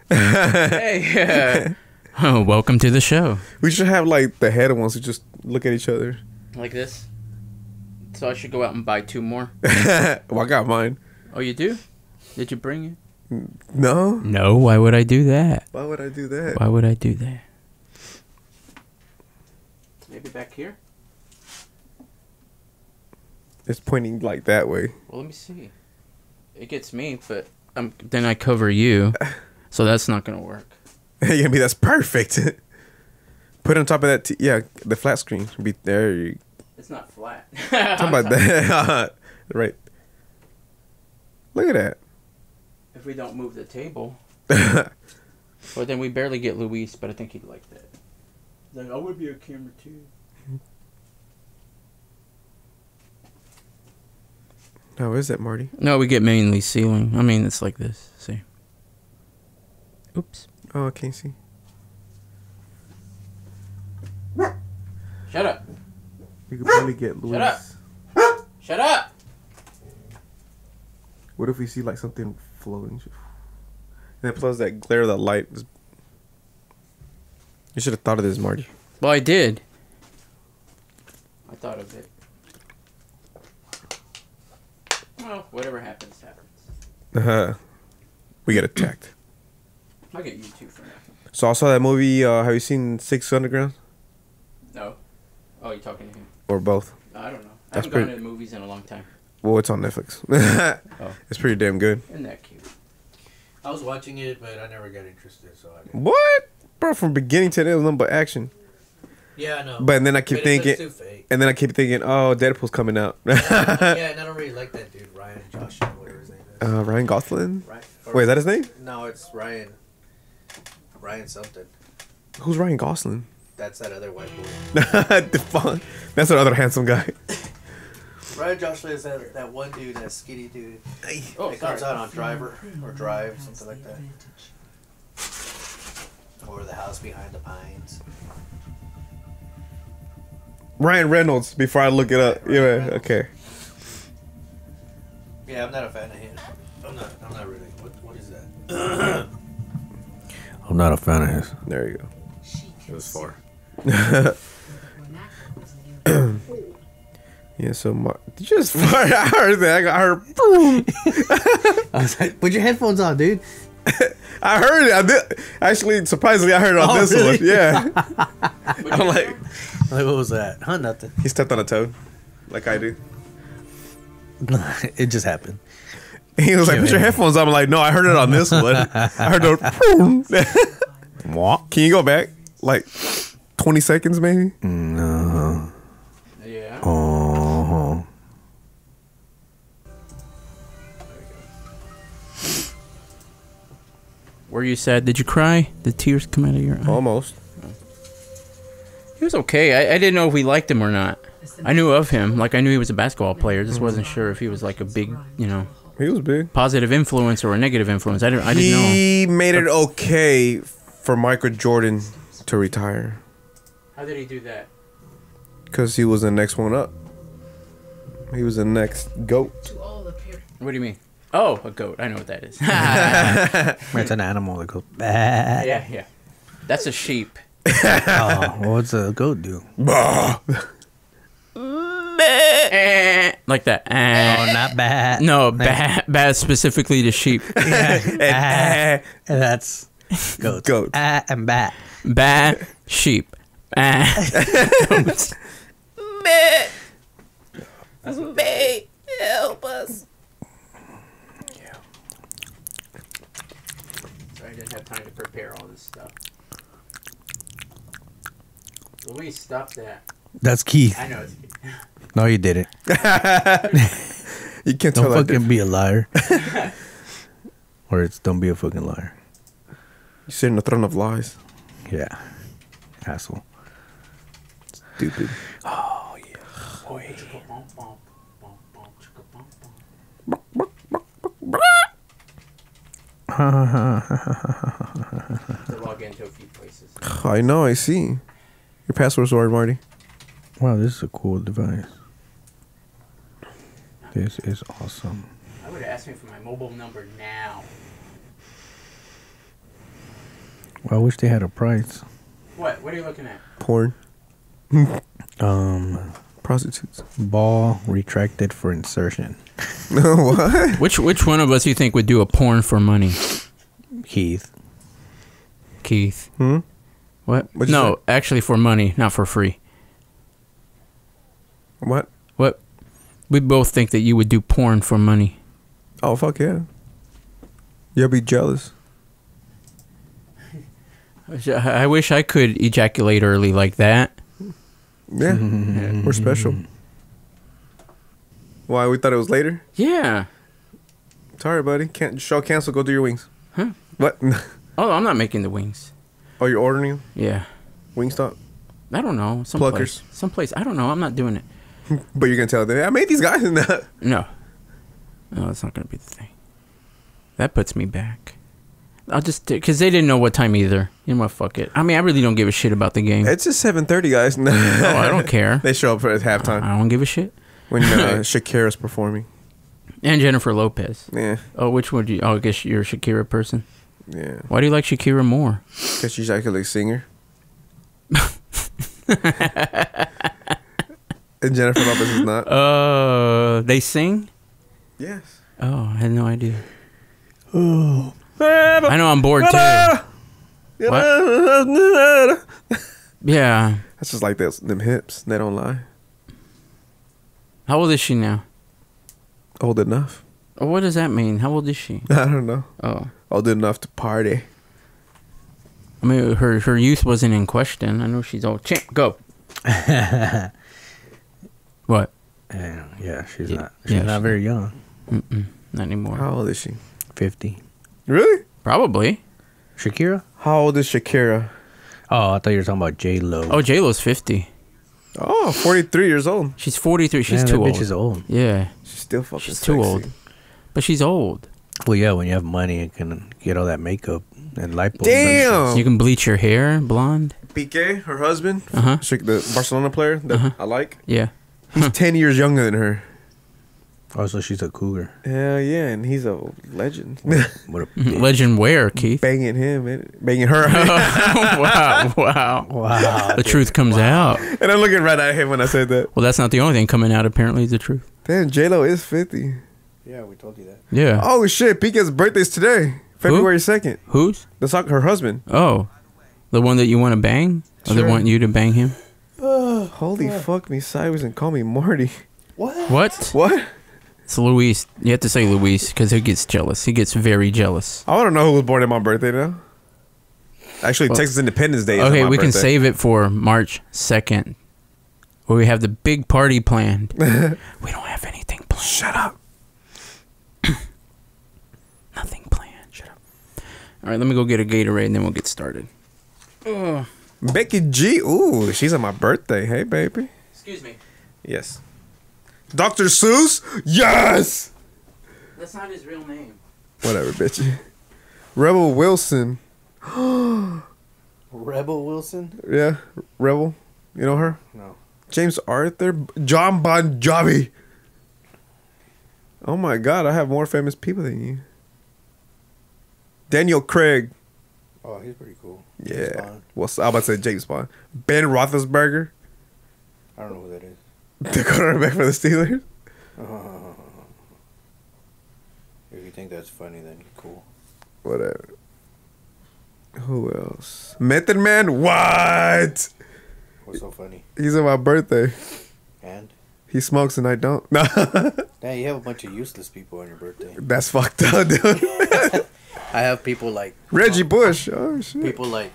Hey, oh, welcome to the show. We should have like the head ones who just look at each other. Like this. So I should go out and buy 2 more. Well, I got mine. Oh, you do? Did you bring it? No. No. Why would I do that? Why would I do that? Why would I do that? Maybe back here. It's pointing like that way. Well, let me see. It gets me, but then I cover you, so that's not gonna work. You're gonna be that's perfect. Put it on top of that. Yeah, the flat screen would be there. You It's not flat. talk about that. Right. Look at that. If we don't move the table. Well, then we barely get Luis, but I think he'd like that. Like, I would be a camera too. How is that, Marty? No, we get mainly ceiling. I mean, it's like this. See. Oops. Oh, I can't see. Shut up. We could probably get Luis. up. Shut up. What if we see like something floating? And then plus that glare of the light. You should have thought of this, Marty. Well, I did. I thought of it. Well, whatever happens, happens. We get attacked. I'll get you 2 for now. So I saw that movie. Have you seen Six Underground No. Oh, you're talking to him. or both? I don't know. I That's haven't gone pretty- to the movies in a long time. Well, it's on Netflix. Oh. It's pretty damn good. Isn't that cute? I was watching it, but I never got interested, so I didn't. What, bro? From beginning to end, it was nothing but action. Yeah, I know. But then I keep But it thinking, looks too fake. and then I keep thinking, oh, Deadpool's coming out. Yeah, and I don't really like that dude, Ryan Joshua, whatever his name is. Ryan Gosling. Ryan, Wait, is that his name? No, it's Ryan. Ryan something. Who's Ryan Gosling? That's that other white boy. Devon. That's another handsome guy. Ryan Joshua is that one dude, that skinny dude. That comes out on Driver or Drive, something like that. Or The House Behind the Pines. Ryan Reynolds. Before I look it up. Yeah. Okay. Yeah, I'm not a fan of him. I'm not really. What is that? I'm not a fan of his. There you go. It was far. Yeah. So did you just fart? I heard that. I heard. Boom. I was like, put your headphones on, dude. I heard it. I did. Actually, surprisingly, I heard it on this really? one. Yeah. I'm like, What was that? Huh? Nothing. he stepped on a toad, like I do. It just happened. He was like, "Put your headphones on." I'm like, "No, I heard it on this one. I heard the." Can you go back like 20 seconds, maybe? No. Yeah. Oh. Were you sad? Did you cry? Did tears come out of your eyes? Almost. He was okay. I didn't know if we liked him or not. I knew of him. Like, I knew he was a basketball player. Just wasn't sure if he was like a big, He was big. positive influence or a negative influence. I didn't know. He made it okay for Michael Jordan to retire How did he do that? because he was the next one up. He was the next GOAT. What do you mean? Oh, a goat. I know what that is. It's an animal that goes. Bah. yeah. That's a sheep. Oh, what's a goat do? Like that. Oh, not bad. No, bad specifically to sheep. That's goats. Goat. And bat. Bad sheep. Goats. Help us. Yeah. Sorry, I didn't have time to prepare all this stuff. Louise, stop that. That's Keith. I know it's No, you didn't. You can't Don't tell that. fucking be a liar. Or it's don't be a fucking liar. You sit in the throne of lies. Yeah. Asshole. Stupid. Oh, yeah. boy. To log into a few places. I know. I see. Your password's word, Marty. Wow, this is a cool device. This is awesome. I would ask me for my mobile number now. Well, I wish they had a price. What? What are you looking at? Porn. Prostitutes. Ball retracted for insertion. What? Which one of us you think would do a porn for money? Keith. Keith. Hmm? What? What'd you No, say? actually for money, not for free. What? What? We both think that you would do porn for money. Oh, fuck yeah. You'll be jealous. I wish I could ejaculate early like that. Yeah. We're special. Why? We thought it was later? Yeah. Sorry, buddy. Show cancel. Go do your wings. Huh? What? Oh, I'm not making the wings. Oh, you're ordering them? Yeah. Wingstop? I don't know. Pluckers. Someplace. I don't know. I'm not doing it. But you're going to tell them, I made these guys in that. No. No, that's not going to be the thing. That puts me back. I'll just... Because they didn't know what time either. You know what? Fuck it. I mean, I really don't give a shit about the game. It's just 7:30, guys. Oh, I don't care. They show up at halftime I don't give a shit. when Shakira's performing. And Jennifer Lopez. Yeah. Oh, which one do you... Oh, I guess you're a Shakira person. Yeah. Why do you like Shakira more? Because she's actually a singer. And Jennifer Lopez is not. They sing? Yes. Oh, I had no idea. I know I'm bored too. Yeah. That's just like this. Them hips. They don't lie. How old is she now? Old enough. Oh, what does that mean? How old is she? I don't know. Oh. Old enough to party. I mean, her youth wasn't in question. I know she's old. Champ, go. What? Yeah, she's Yeah, not. She's yeah, not she- very young. Mm-mm, not anymore. How old is she? 50. Really? Probably. Shakira? How old is Shakira? Oh, I thought you were talking about J-Lo. Oh, J-Lo's 50. Oh, 43 years old. She's 43. She's Man, too that old. bitch is old. Yeah, She's still fucking she's too sexy. old. But she's old. Well, yeah, when you have money, you can get all that makeup and lipo. Damn. You can bleach your hair blonde. Piqué, her husband, Uh-huh. the Barcelona player that I like. Yeah. He's 10 years younger than her. Oh, so she's a cougar. Hell yeah, and he's a legend. What a bitch. Legend where, Keith? Banging him, man. Banging her. Wow. Wow. The truth comes out. And I'm looking right at him when I said that. Well, that's not the only thing coming out, apparently, is the truth. Damn, J-Lo is 50. Yeah, we told you that. Yeah. Oh, shit. Piqué's birthday's today. February 2nd. Whose? That's like her husband. Oh. The one that you want to bang? Or they Sure. want you to bang him? Holy fuck me sideways and call me Marty. What? What? It's Luis. You have to say Luis because he gets jealous. He gets very jealous. I want to know who was born on my birthday now. Actually, Texas Independence Day is Okay, on my we can birthday. save it for March 2nd, where we have the big party planned. We don't have anything planned. Shut up. Nothing planned. Shut up. All right, let me go get a Gatorade and then we'll get started. Becky G. Ooh, she's on my birthday. Hey, baby. Excuse me. Yes. Dr. Seuss? Yes! That's not his real name. Whatever, bitch. Rebel Wilson. Rebel Wilson? Yeah, Rebel. You know her? No. James Arthur. John Bon Jovi. Oh my god, I have more famous people than you. Daniel Craig. Oh, he's pretty cool. Yeah. Well, I was about to say James Bond. Ben Roethlisberger. I don't know who that is. The quarterback for the Steelers. If you think that's funny, then cool. Whatever. Who else? Method Man? What? What's so funny? He's on my birthday. And? He smokes and I don't. No. Now you have a bunch of useless people on your birthday. That's fucked up, dude. I have people like Reggie Bush. Oh, shit. people like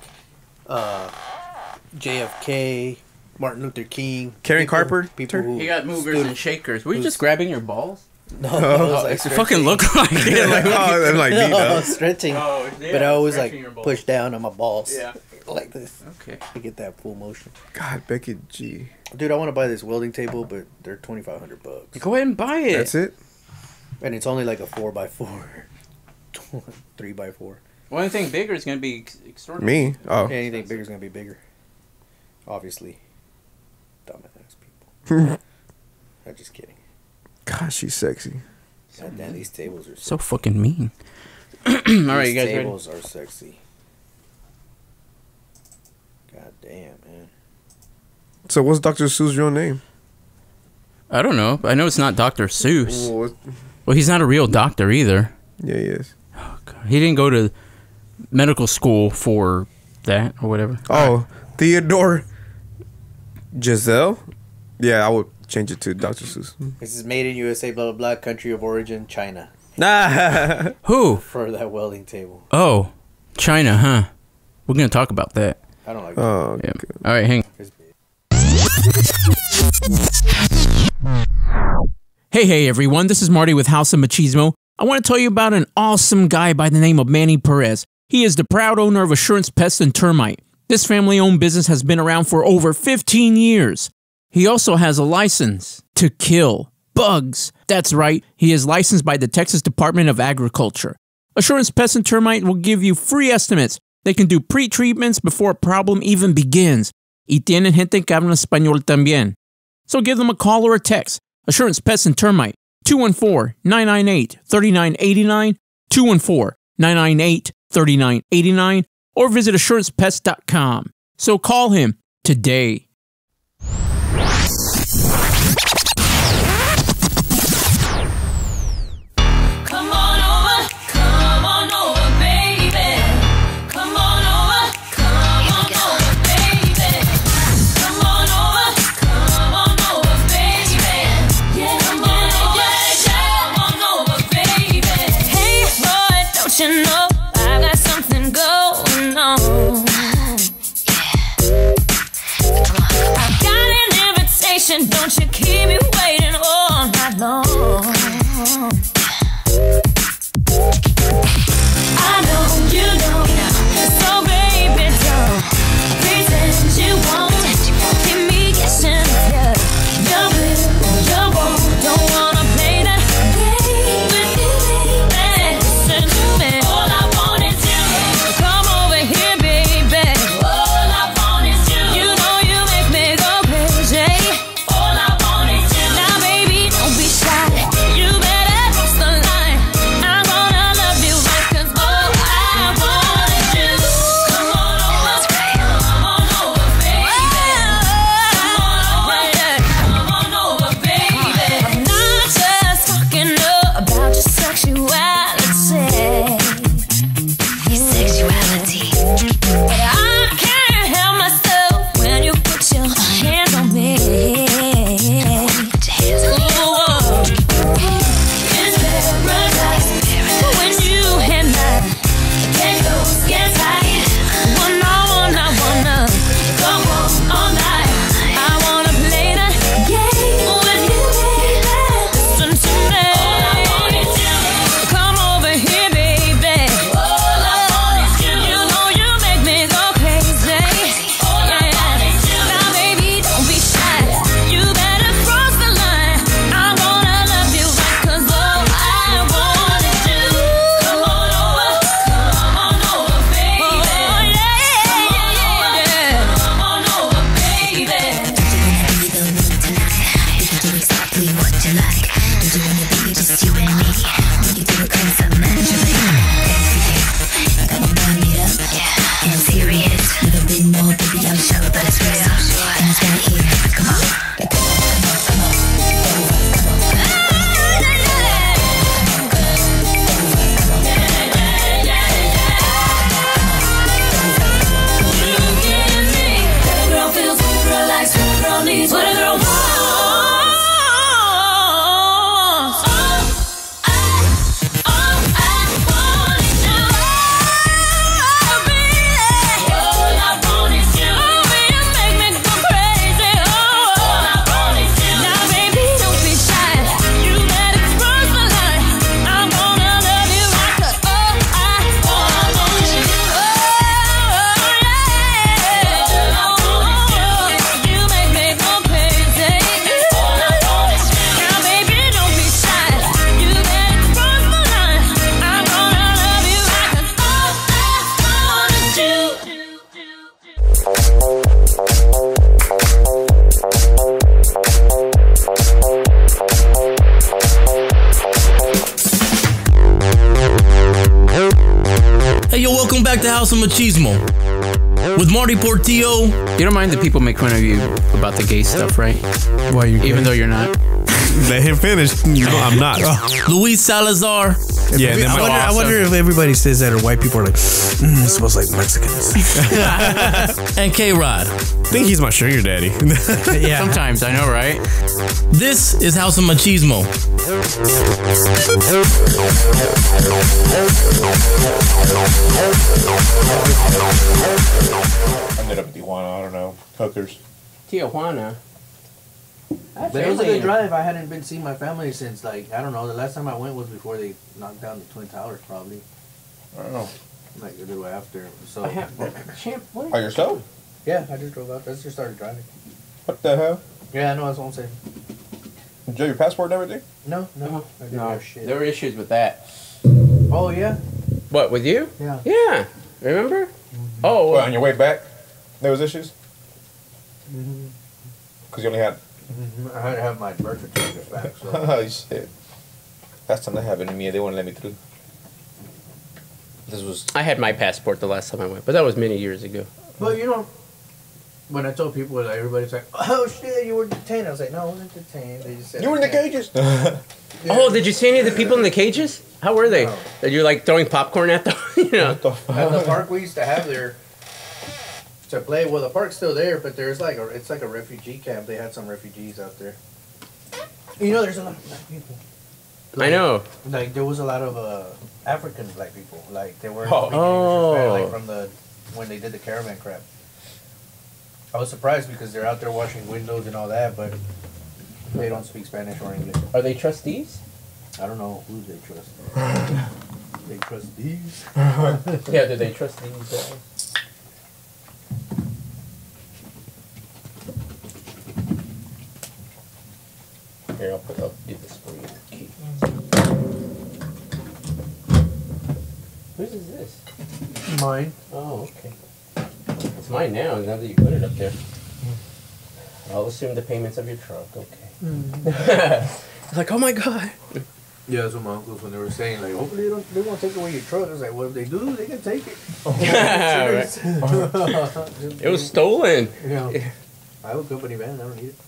JFK, Martin Luther King, Karen people- Carper? People who He got movers stood- and shakers. Were you just grabbing your balls? No, I was like It fucking looked like it. Like, Oh, I'm like, beat no, up. stretching. Oh, yeah, but I always stretching like your balls. push down on my balls. Yeah. Like this. Okay. To get that full motion. God, Becky G. Dude, I want to buy this welding table, but they're $2,500. Go ahead and buy it. That's it? And it's only like a 4x4. 3x4. Well, anything bigger is going to be extraordinary. Me? Oh. Anything bigger is going to be bigger. Obviously. Dumbass people. I'm just kidding. God, she's sexy. God damn, these tables are So fucking mean. All right, you guys These ready? tables are sexy. God damn, man. So what's Dr. Seuss' real name? I don't know. I know it's not Dr. Seuss. Oh, Well, he's not a real doctor either. yeah, he is. He didn't go to medical school for that or whatever. Oh, Theodore Giselle? Yeah, I would change it to Dr. Seuss. This is made in USA, blah, blah, blah. Country of origin, China. Nah. Who? For that welding table. Oh, China, huh? We're going to talk about that. I don't like Oh, Yeah. All right, hang. this. Hey, everyone. This is Marty with House of Machismo. I want to tell you about an awesome guy by the name of Manny Perez. He is the proud owner of Assurance Pest and Termite. This family-owned business has been around for over 15 years. He also has a license to kill bugs. That's right. He is licensed by the Texas Department of Agriculture. Assurance Pest and Termite will give you free estimates. They can do pre-treatments before a problem even begins. Y tienen gente que habla español también. So give them a call or a text. Assurance Pest and Termite, 214-998-3989, 214-998-3989, or visit assurancepest.com. So call him today. Come on over, baby. Come on over, baby. Come on over, baby. Yeah, come on over, baby. Hey, boy, don't you know I got something going on? I've got an invitation, don't you keep me waiting all night long. I know you know, so baby, don't be Hey, yo, welcome back to House of Machismo with Marty Portillo. You don't mind that people make fun of you about the gay stuff, right? Why you? Even though you're not. Let him finish. No, I'm not. Luis Salazar. Yeah, and then I wonder if everybody says that, or white people are like, it smells like Mexicans. And K-Rod. I think he's my sugar daddy. Yeah. Sometimes, I know, right? This is House of Machismo. Ended up in Tijuana, I don't know. Hookers. Tijuana. But it was a good drive. I hadn't been seeing my family since, like, I don't know. The last time I went was before they knocked down the Twin Towers, probably. I don't know. Like a little after. So By yourself? yeah, I just drove out. I just started driving. What the hell? Yeah, I know. That's what I'm saying. Did you have your passport and everything? No, I didn't have shit. There were issues with that. Oh yeah. What, with you? Yeah. Yeah. Remember? Oh, Well, on your way back, there was issues? Because you only had... I had to have my birth certificate back. So. Oh, shit. Last time that happened to me, they wouldn't let me through. This was... I had my passport the last time I went, but that was many years ago. But you know, when I told people, like, everybody's like, "Oh shit, you were detained." I was like, "No, I wasn't detained." They just said, You were in the "Okay." cages? Oh, did you see any of the people in the cages? How were they? No. That you like throwing popcorn at them? You know. What the fuck? At the park we used to have there to play. Well, the park's still there, but there's like it's like a refugee camp. They had some refugees out there. You know, there's a lot of black people. I know. Like there was a lot of African black people. Like they were Oh. like from when they did the caravan crap. I was surprised because they're out there washing windows and all that, but they don't speak Spanish or English. Are they trustees? I don't know who they trust. They trust these. Yeah, do they trust these guys? Here, I'll do this for you. Whose is this? Mine. Oh, okay. It's mine now that you put it up there. I'll assume the payments of your truck, okay. It's like, oh my god. Yeah, that's what my uncles when they were saying like, hopefully they won't take away your truck. I was like, well, if they do, they can take it. Right. It was stolen. Yeah. I have a company van. I don't need it.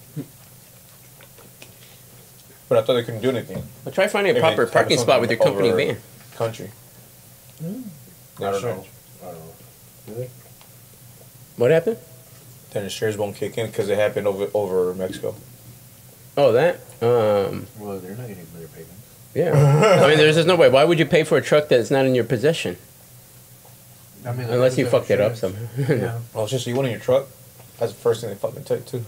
But I thought they couldn't do anything. Well, try finding a Maybe proper they parking have spot with your company something van. Country. I don't know. Really? What happened? Then insurance won't kick in because it happened over Mexico. Oh, that? Well, they're not getting their payments. Yeah. I mean, there's just no way. Why would you pay for a truck that's not in your possession? I mean, Unless you their fucked it up insurance. somehow. Yeah. Well, it's just you went in your truck. That's the first thing they fucking take too.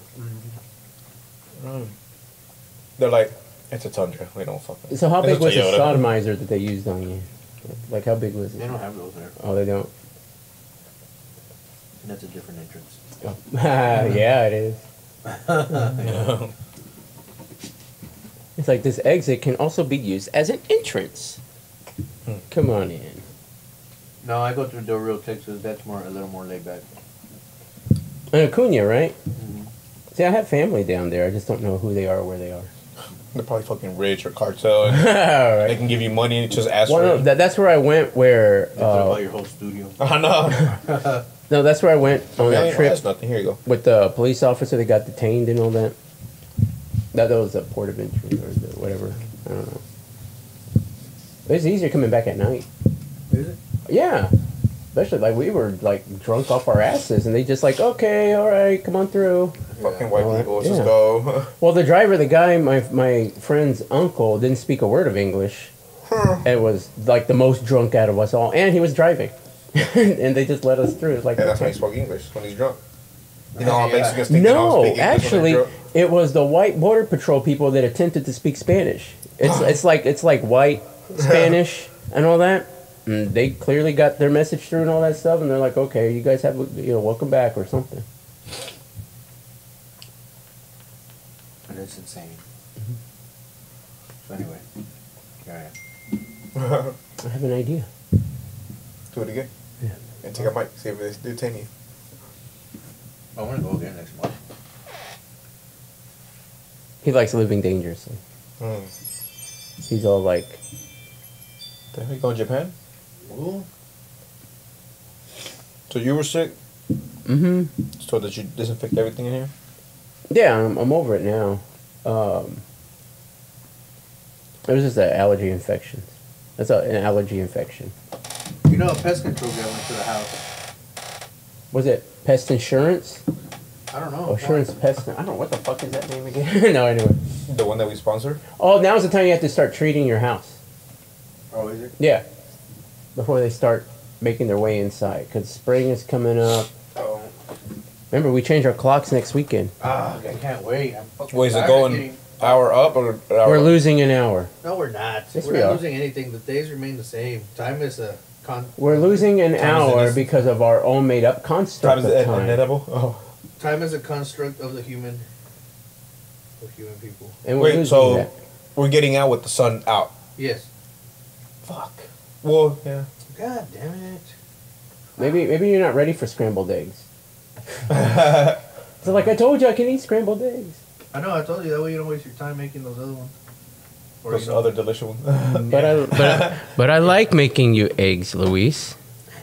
They're like, it's a Tundra. We don't fucking. So how It's big a was the Toyota. sodomizer that they used on you? Like, how big was They it? don't have those there. Oh, they don't? That's a different entrance. Oh. Yeah, it is. It's like this exit can also be used as an entrance. Come on in. No, I go through Del Rio, Texas. That's a little more laid back. And Acuna, right? See, I have family down there. I just don't know who they are or where they are. They're probably fucking rich or cartel. And All they right. can give you money and just ask Well, for no, it. that's where I went where... They put about your whole studio. I know. No, that's where I went on Okay, that trip that's nothing. Here you go. with the police officer that got detained and all that. That was a port of entry or whatever. I don't know. But it's easier coming back at night. Is it? Yeah. Especially like we were like drunk off our asses and they just like, okay, all right, come on through. Fucking white Well, people. Let's yeah. just go. Well, the driver, the guy, my friend's uncle, didn't speak a word of English. And was like the most drunk out of us all, and he was driving, and they just let us through. It's like, Yeah, that's why okay. he spoke English when he's drunk. You know, all Yeah. Mexicans think they don't No, speak English when they're actually, drunk. it was the white border patrol people that attempted to speak Spanish. It's like white Spanish and all that. And they clearly got their message through and all that stuff, and they're like, okay, you guys have welcome back or something. And it's insane. So anyway, here I am. I have an idea. Do it again. Yeah. And take a mic. See if they detain you. I want to go again next month. He likes living dangerously. He's all like, Then we go to Japan. Ooh. So you were sick? Mm-hmm. So did you disinfect everything in here? Yeah, I'm over it now. It was just an allergy infection. That's an allergy infection. You know, a pest control guy went to the house. Was it pest insurance? I don't know. Oh, insurance pest. I don't know what the fuck is that name again. No, anyway. The one that we sponsored? Oh, now's the time you have to start treating your house. Oh, is it? Yeah. Before they start making their way inside, because spring is coming up. Oh. Remember, we change our clocks next weekend. Ah, I can't wait. I'm fucking Wait, is it tired of going getting- hour up or hour We're up? losing an hour. No, we're not. Yes, we're we not are. losing anything. The days remain the same. Time is a We're losing an Time is hour this- because of our own made-up construct Time is of time. inedible? Oh. time is a construct of the human people. And we're Wait, losing so that. we're getting out with the sun out. Yes. Fuck. Well, yeah. God damn it. Maybe you're not ready for scrambled eggs. So like I told you, I can eat scrambled eggs. I know. I told you that way you don't waste your time making those other ones. Or Those you know, other delicious ones. But I like making you eggs, Luis.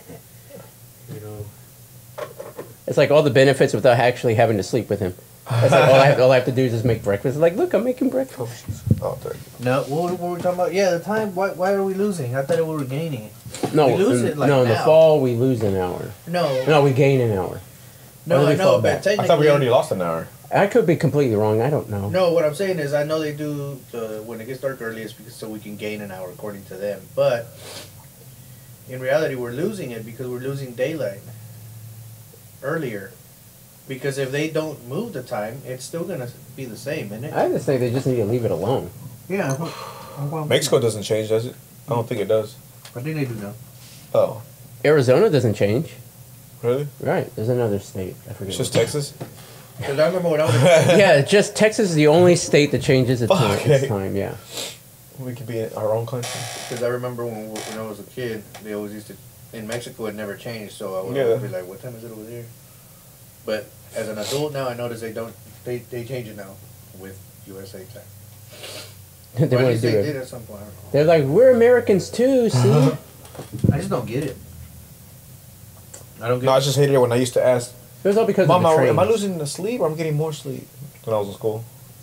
you know. It's like all the benefits without actually having to sleep with him. It's like all I have to do is just make breakfast. It's like, look, I'm making breakfast. Oh, there. No, what were we talking about? Yeah, the time. Why are we losing? I thought we were gaining. No, We lose it, like, no. In the now. fall, we lose an hour. No. No, we gain an hour. No, Or do I we know, fall but back? technically. I thought we already lost an hour. I could be completely wrong. I don't know. No, what I'm saying is I know they do when it gets dark early it's because so we can gain an hour according to them. But in reality we're losing it because we're losing daylight earlier. Because if they don't move the time, it's still gonna be the same, isn't it? I just think they just need to leave it alone. Yeah. Mexico doesn't change, does it? I don't think it does. I think they do now. Oh, Arizona doesn't change. really? Right. There's another state. I forget. It's just what. Texas? Because I remember when I was Yeah, just Texas is the only state that changes its time. Okay. Its time. Yeah. We could be in our own country. because I remember when I was a kid, they always used to in Mexico it never changed, so I would Yeah. always be like, what time is it over there? But as an adult now, I notice they change it now with USA time. They Or at want least to do they it. did at some point. I don't know. They're like, we're Americans too. See. I just don't get it. I don't get No, I it. just hated it when I used to ask, It was all because Mama, of the train. am I losing the sleep or I'm getting more sleep? When I was in school.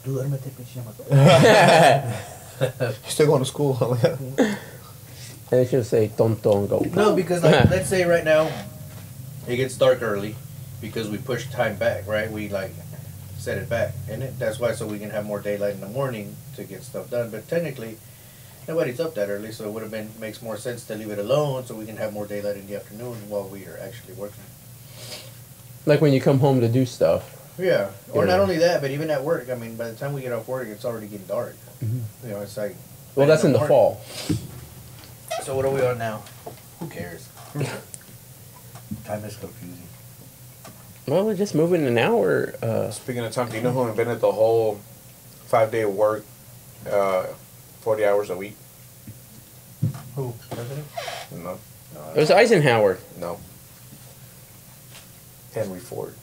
You still going to school? I'm like, And they should say tonto and go. No, because like, let's say right now, it gets dark early because we push time back, right? We like set it back, and that's why so we can have more daylight in the morning to get stuff done. But technically, nobody's up that early, so it would have been makes more sense to leave it alone so we can have more daylight in the afternoon while we are actually working. Like when you come home to do stuff. Yeah, or Yeah. not only that, but even at work. I mean, by the time we get off work, it's already getting dark. You know, it's like. Well, that's in the morning. fall. So what are we on now? Who cares? Time is confusing. Well, we're just moving an hour. speaking of time, do you know who invented the whole 5-day work, 40 hours a week? Who? President? No. It was Eisenhower. No. Henry Ford.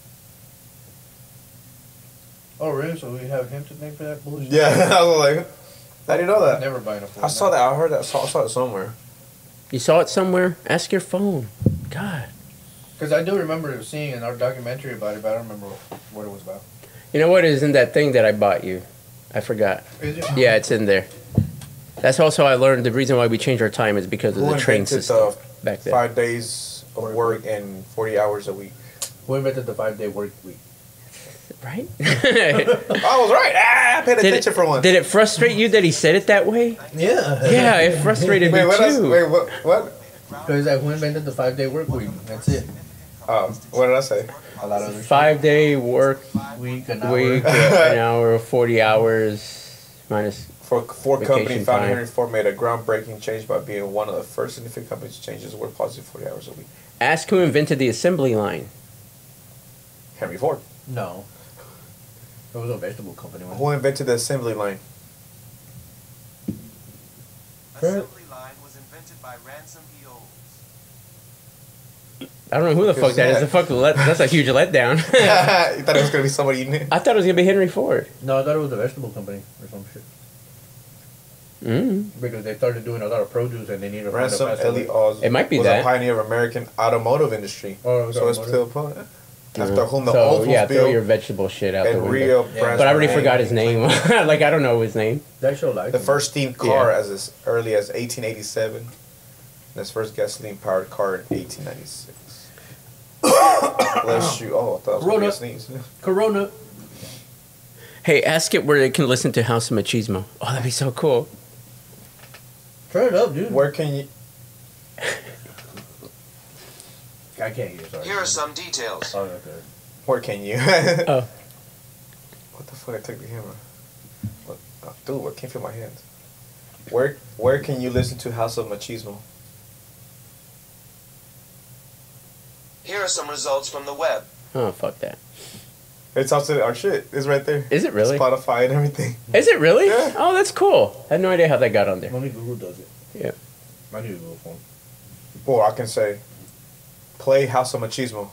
Oh, really? So we have him to thank for that bullshit? Yeah, I was like, how do you know that? Never buying a Ford. I saw that. I heard that. I saw it somewhere. You saw it somewhere? Ask your phone. God. Because I do remember seeing in our documentary about it, but I don't remember what it was about. You know what is in that thing that I bought you? I forgot. Is it? Yeah, it's in there. That's also I learned the reason why we changed our time is because of Who the train invented system back then. 5 days of work and 40 hours a week? Who invented the 5-day work week? Right? I was right. I paid attention for once. Did it frustrate you that he said it that way? Yeah. Yeah, it frustrated me too. Because who invented the 5-day work week? That's it. What did I say? A lot of other 5-day work week, an hour. week, an hour, 40 hours minus. Ford company Vacation founder time. Henry Ford made a groundbreaking change by being one of the first significant companies to change his work policy to 40 hours a week. Ask who invented the assembly line. Henry Ford. No. It was a vegetable company. wasn't Who invented the assembly line? Assembly line was invented by Ransom E. Olds. I don't know who the fuck that is. The fuck, that's a huge letdown. You thought it was going to be somebody you knew? I thought it was gonna be Henry Ford. it? No, I thought it was a vegetable company or some shit. Because they started doing a lot of produce and they needed to find a Ransom faster way. Ellie Oz It might be was that. a pioneer of American automotive industry. Oh, So it's still after whom the So Olds yeah, was throw your built vegetable shit out the and window. Rio Yeah. Branch But I already Ryan forgot his name. Like I don't know his name. That show like The first steam car Yeah. as early as 1887. And his first gasoline-powered car in 1896. Bless you. Oh, I thought it was going to be a sneeze. Corona. Hey, ask it where they can listen to House of Machismo. Oh, that'd be so cool. Turn it up, dude. Where can you... I can't hear. Sorry. Here are some details. Oh, okay. Where can you? Oh. What the fuck? I took the camera. What? Oh, dude, I can't feel my hands. Where can you listen to House of Machismo? Here are some results from the web. Oh, fuck that. It's also our shit. It's right there. Is it really? Spotify and everything. Is it really? Yeah. Oh, that's cool. I had no idea how that got on there. Only Google does it. Yeah. I need a Google phone. Or I can say, play House of Machismo.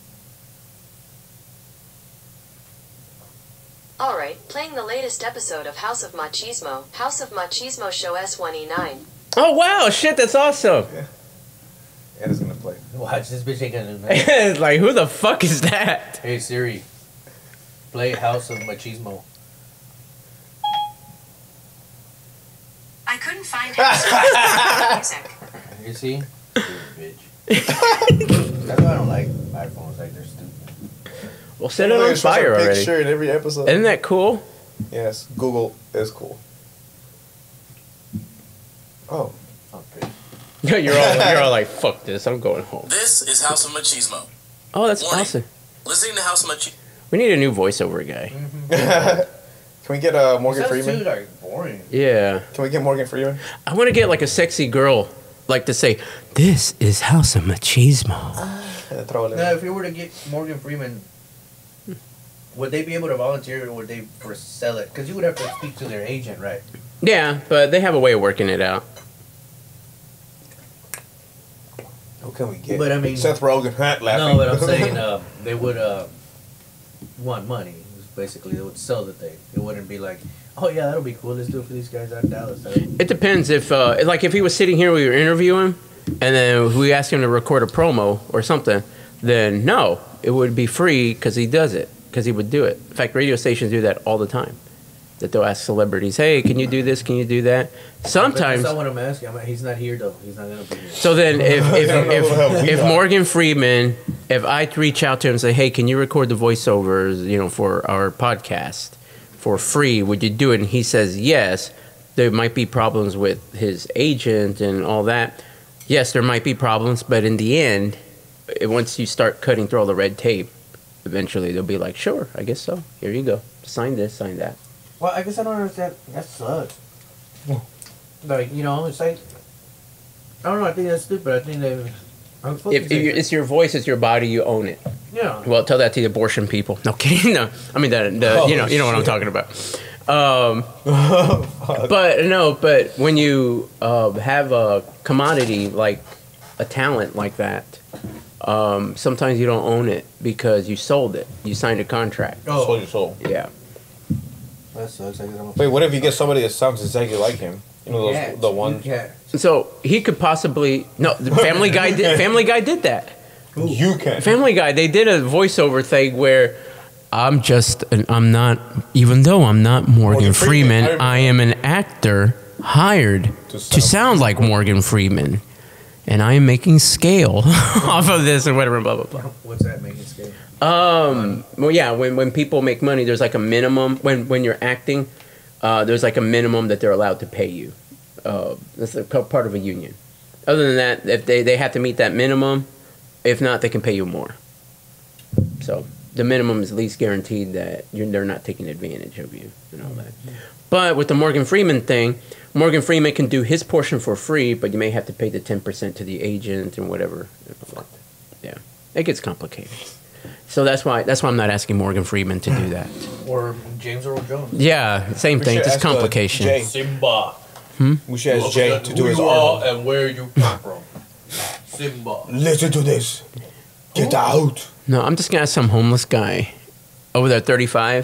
Alright, playing the latest episode of House of Machismo. House of Machismo Show S1E9. Oh, wow. Shit, that's awesome. And it's gonna play. Watch, this bitch ain't gonna do nothing. It's like, who the fuck is that? Hey Siri, play House of Machismo. I couldn't find House of music. You see? Stupid bitch. That's why I don't like iPhones. Like they're stupid. Well, set it Like, on it shows our fire already. picture in every episode. Isn't that cool? Yes, Google is cool. Oh. You're all like, fuck this, I'm going home. This is House of Machismo. Oh, that's Warning. awesome. Listening to House of Machismo. We need a new voiceover guy. Can we get Morgan That's Freeman? too like boring. Yeah. Can we get Morgan Freeman? I want to get like a sexy girl, like to say, this is House of Machismo. Now, if you were to get Morgan Freeman, would they be able to volunteer or would they sell it? Because you would have to speak to their agent, right? Yeah, but they have a way of working it out. Who can we get? But I mean, Seth Rogen. Laughing. No, but I'm saying they would want money. Basically, they would sell the thing. It wouldn't be like, oh yeah, that'll be cool. Let's do it for these guys out in Dallas. It depends if, like, if he was sitting here, we were interviewing him, and then we asked him to record a promo or something, then no, it would be free because he does it, because he would do it. In fact, radio stations do that all the time. That they'll ask celebrities, hey, can you do this? Can you do that? Sometimes. That's not what I'm asking. He's not here though. He's not gonna be here. So then, if Morgan Freeman, if I reach out to him and say, hey, can you record the voiceovers, you know, for our podcast for free? Would you do it? And he says yes. There might be problems with his agent and all that. Yes, there might be problems, but in the end, once you start cutting through all the red tape, eventually they'll be like, sure, I guess so. Here you go. Sign this, sign that. Well, I guess I don't understand. That sucks. Like, you know, it's like, I don't know. I think that's stupid. I think they. If it's your voice, it's your body, you own it. Yeah. Well, tell that to the abortion people. No kidding. No, I mean you know what I'm talking about. But when you have a commodity like a talent like that, sometimes you don't own it because you sold it. You signed a contract. Oh. Sold your soul. Yeah. That sucks. I guess I'm Wait, what if you get somebody that sounds exactly like him? You know, those, the one. So he could possibly the Family Guy did. Family Guy did that. You can. Family Guy. They did a voiceover thing where I'm not. Even though I'm not Morgan Freeman, I am an actor hired to sound like Morgan Freeman, and I am making scale off of this or whatever. Blah blah blah. What's that making scale? Well, yeah. When people make money, there's like a minimum. When you're acting, there's like a minimum that they're allowed to pay you. That's a part of a union. Other than that, if they have to meet that minimum, if not, they can pay you more. So the minimum is at least guaranteed that they're not taking advantage of you and all that. But with the Morgan Freeman thing, Morgan Freeman can do his portion for free, but you may have to pay the 10% to the agent and whatever. Yeah, it gets complicated. So that's why I'm not asking Morgan Freeman to do that. Or James Earl Jones. Yeah, same thing, just complication. Simba. We should ask Jay to do his Who you arm. are and where you come from. Simba. Listen to this. Get out. No, I'm just gonna ask some homeless guy over there, 35.